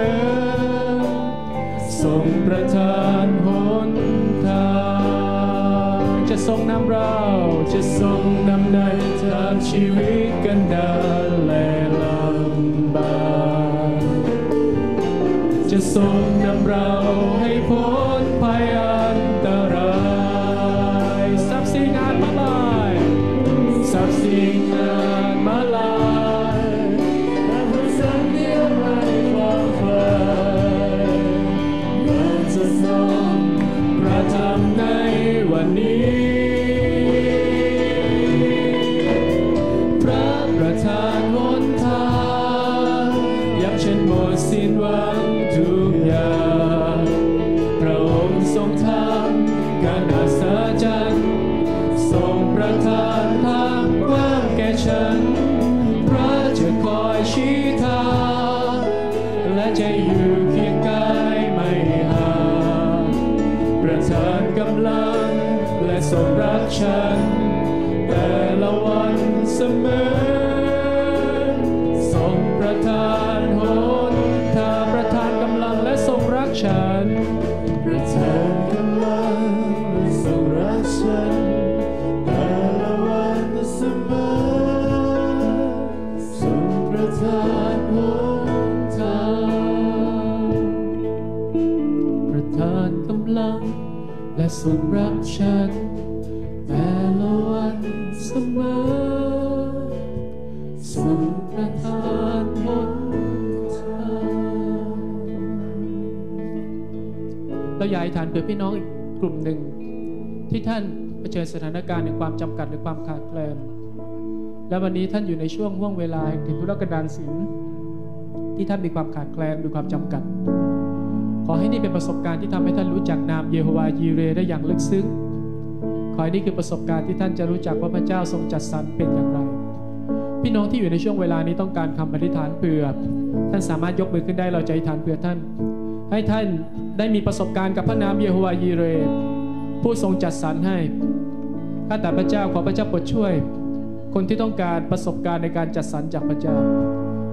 ทรงประทานหนทางจะทรงนำเราจะทรงนำในทางชีวิตกันดารและลำบากจะทรงนำเราให้พ้นภัยอันตรายทรัพย์สินงานมาลายทรัพย์สินงานมาลายและพระสันเดียวไม่ว่างเปล่าเราจะทรงประทำในวันนี้พระประทานหนทางย้ำฉันหมดสิ้นหวังทุกอย่างพระองค์ทรงทำการอัศจรรย์ทรงประทานทางกว้างแก่ฉันพระจะคอยชี้ทางและจะอยู่เคียงกายไม่ห่างประทานกำลังและทรงรักฉันแต่ละวันเสมอทรงประทานหนทางประทานกำลังและทรงรักฉันประทานกำลังและทรงรักฉันแต่ละวันเสมอทรงประทานหนทางประทานกำลังและทรงรักฉันแต่ละวันเสมอทรงประทานหนทางเราอยากให้ฐานเผื่อพี่น้องอีกกลุ่มหนึ่งที่ท่านเผชิญสถานการณ์ในความจำกัดหรือความขาดแคลนและวันนี้ท่านอยู่ในช่วงห่วงเวลาแห่งทุรกันดารศีลที่ท่านมีความขาดแคลนหรือความจำกัดขอให้นี่เป็นประสบการณ์ที่ทำให้ท่านรู้จักนามเยโฮวายีเรได้อย่างลึกซึ้งขอให้นี่คือประสบการณ์ที่ท่านจะรู้จักว่าพระเจ้าทรงจัดสรรเป็นอย่างไรพี่น้องที่อยู่ในช่วงเวลานี้ต้องการคำอธิษฐานเผื่อท่านสามารถยกมือขึ้นได้เราจะอธิษฐานเผื่อท่านให้ท่านได้มีประสบการณ์กับพระนามเยโฮวายีเรผู้ทรงจัดสรรให้ข้าแต่พระเจ้าขอพระเจ้าโปรดช่วยคนที่ต้องการประสบการณ์ในการจัดสรรจากพระเจ้า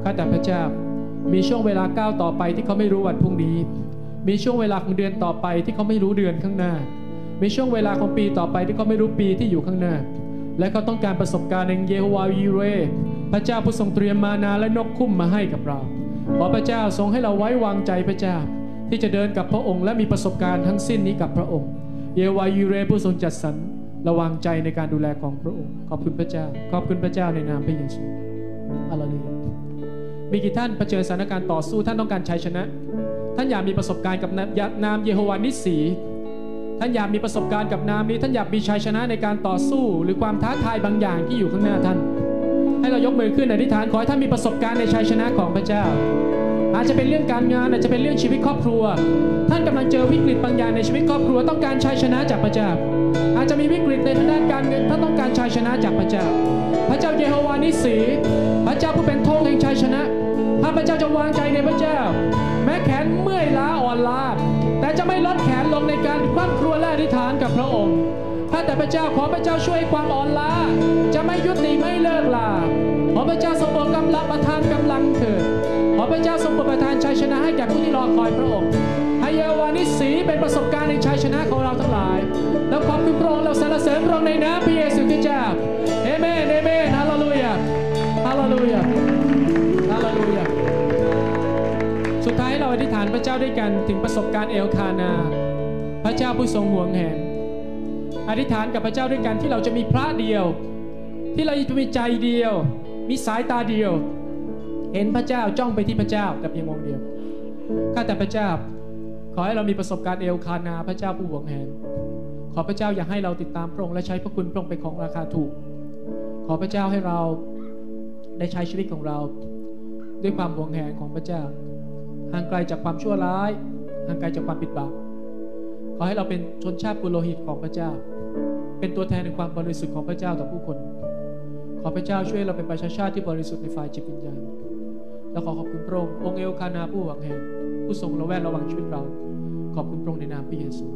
ข้าแต่พระเจ้ามีช่วงเวลาก้าวต่อไปที่เขาไม่รู้วันพรุ่งนี้มีช่วงเวลาของเดือนต่อไปที่เขาไม่รู้เดือนข้างหน้ามีช่วงเวลาของปีต่อไปที่เขาไม่รู้ปีที่อยู่ข้างหน้าและเขาต้องการประสบการณ์ในเยโฮวาฮีเรพระเจ้าผู้ทรงเตรียมมานาและนกคุ้มมาให้กับเราขอพระเจ้าทรงให้เราไว้วางใจพระเจ้าที่จะเดินกับพระองค์และมีประสบการณ์ทั้งสิ้นนี้กับพระองค์เยโฮวาฮีเรผู้ทรงจัดสรรระวางใจในการดูแลของพระองค์ขอบคุณพระเจ้าขอบคุณพระเจ้าในนามพระเยซูฮาเลลูยามีกี่ท่านเผชิญสถานการณ์ต่อสู้ท่านต้องการชัยชนะท่านอยากมีประสบการณ์กับนามเยโฮวานิสสีท่านอยากมีประสบการณ์กับนามนี้ท่านอยากมีชัยชนะในการต่อสู้หรือความท้าทายบางอย่างที่อยู่ข้างหน้าท่านให้เรายกมือขึ้นอธิษฐานขอให้ท่านมีประสบการณ์ในชัยชนะของพระเจ้าอาจจะเป็นเรื่องการงานอาจจะเป็นเรื่องชีวิตครอบครัวท่านกำลังเจอวิกฤตบางอย่างในชีวิตครอบครัวต้องการชัยชนะจากพระเจ้าอาจจะมีวิกฤตในทางด้านการเงินท่านต้องการชัยชนะจากพระเจ้าพระเจ้าเยโฮวานิสสีพระเจ้าผู้เป็นธงแห่งชัยชนะถ้าพระเจ้าจะวางใจในพระเจ้าแม้แขนเมื่อยล้าอ่อนล้าแต่จะไม่ลดแขนลงในการคร่ำครวญและอธิษฐานกับพระองค์ข้าแต่พระเจ้าขอพระเจ้าช่วยความอ่อนล้าจะไม่ยุติไม่เลิกลาขอพระเจ้าทรงโปรดกำลังประทานกำลังเถิดขอพระเจ้าทรงโปรดประทานชัยชนะให้แก่ผู้ที่รอคอยพระองค์ให้เยโฮวานิสสีเป็นประสบการณ์ในชัยชนะของเราทั้งหลายแล้วขอบคุณพระองค์เราสรรเสริญพระองค์ในนามพระเยซูคริสต์เจ้าเอเมนเอเมนฮาเลลูยาฮาเลลูยาฮาเลลูยาสุดท้ายเราอธิษฐานพระเจ้าด้วยกันถึงประสบการณ์เอลคานาพระเจ้าผู้ทรงห่วงแหนอธิษฐานกับพระเจ้าด้วยกันที่เราจะมีพระเดียวที่เราจะมีใจเดียวมีสายตาเดียวเห็นพระเจ้าจ้องไปที่พระเจ้าแต่เพียงมองเดียวข้าแต่พระเจ้าขอให้เรามีประสบการณ์เอลคานาพระเจ้าผู้ห่วงแหนขอพระเจ้าอย่าให้เราติดตามพระองค์และใช้พระคุณพระองค์เป็นของราคาถูกขอพระเจ้าให้เราได้ใช้ชีวิตของเราด้วยความห่วงแหนของพระเจ้าห่างไกลจากความชั่วร้ายห่างไกลจากความผิดบาปขอให้เราเป็นชนชาติปุโรหิตของพระเจ้าเป็นตัวแทนในความบริสุทธิ์ของพระเจ้าต่อผู้คนขอพระเจ้าช่วยเราเป็นประชาชาติที่บริสุทธิ์ในฝ่ายจิตวิญญาณและขอขอบคุณพระองค์องค์เอลคานาผู้หวังแห่งผู้ทรงระแวดระวังชีวิตเราขอบคุณพระองค์ในนามพระเยซู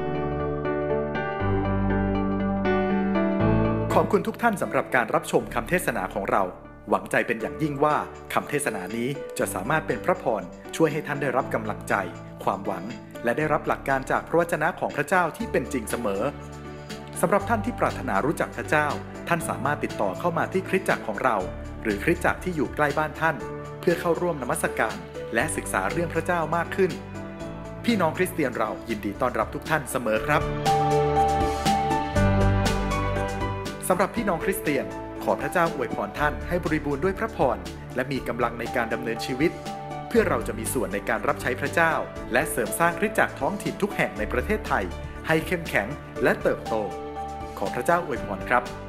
ขอบคุณทุกท่านสำหรับการรับชมคำเทศนาของเราหวังใจเป็นอย่างยิ่งว่าคำเทศนานี้จะสามารถเป็นพระพรช่วยให้ท่านได้รับกำลังใจความหวังและได้รับหลักการจากพระวจนะของพระเจ้าที่เป็นจริงเสมอสำหรับท่านที่ปรารถนารู้จักพระเจ้าท่านสามารถติดต่อเข้ามาที่คริสตจักรของเราหรือคริสตจักรที่อยู่ใกล้บ้านท่านเพื่อเข้าร่วมนมัสการและศึกษาเรื่องพระเจ้ามากขึ้นพี่น้องคริสเตียนเรายินดีต้อนรับทุกท่านเสมอครับสำหรับพี่น้องคริสเตียนขอพระเจ้าอวยพรท่านให้บริบูรณ์ด้วยพระพรและมีกำลังในการดำเนินชีวิตเพื่อเราจะมีส่วนในการรับใช้พระเจ้าและเสริมสร้างคริสตจักรท้องถิ่นทุกแห่งในประเทศไทยให้เข้มแข็งและเติบโตขอพระเจ้าอวยพรครับ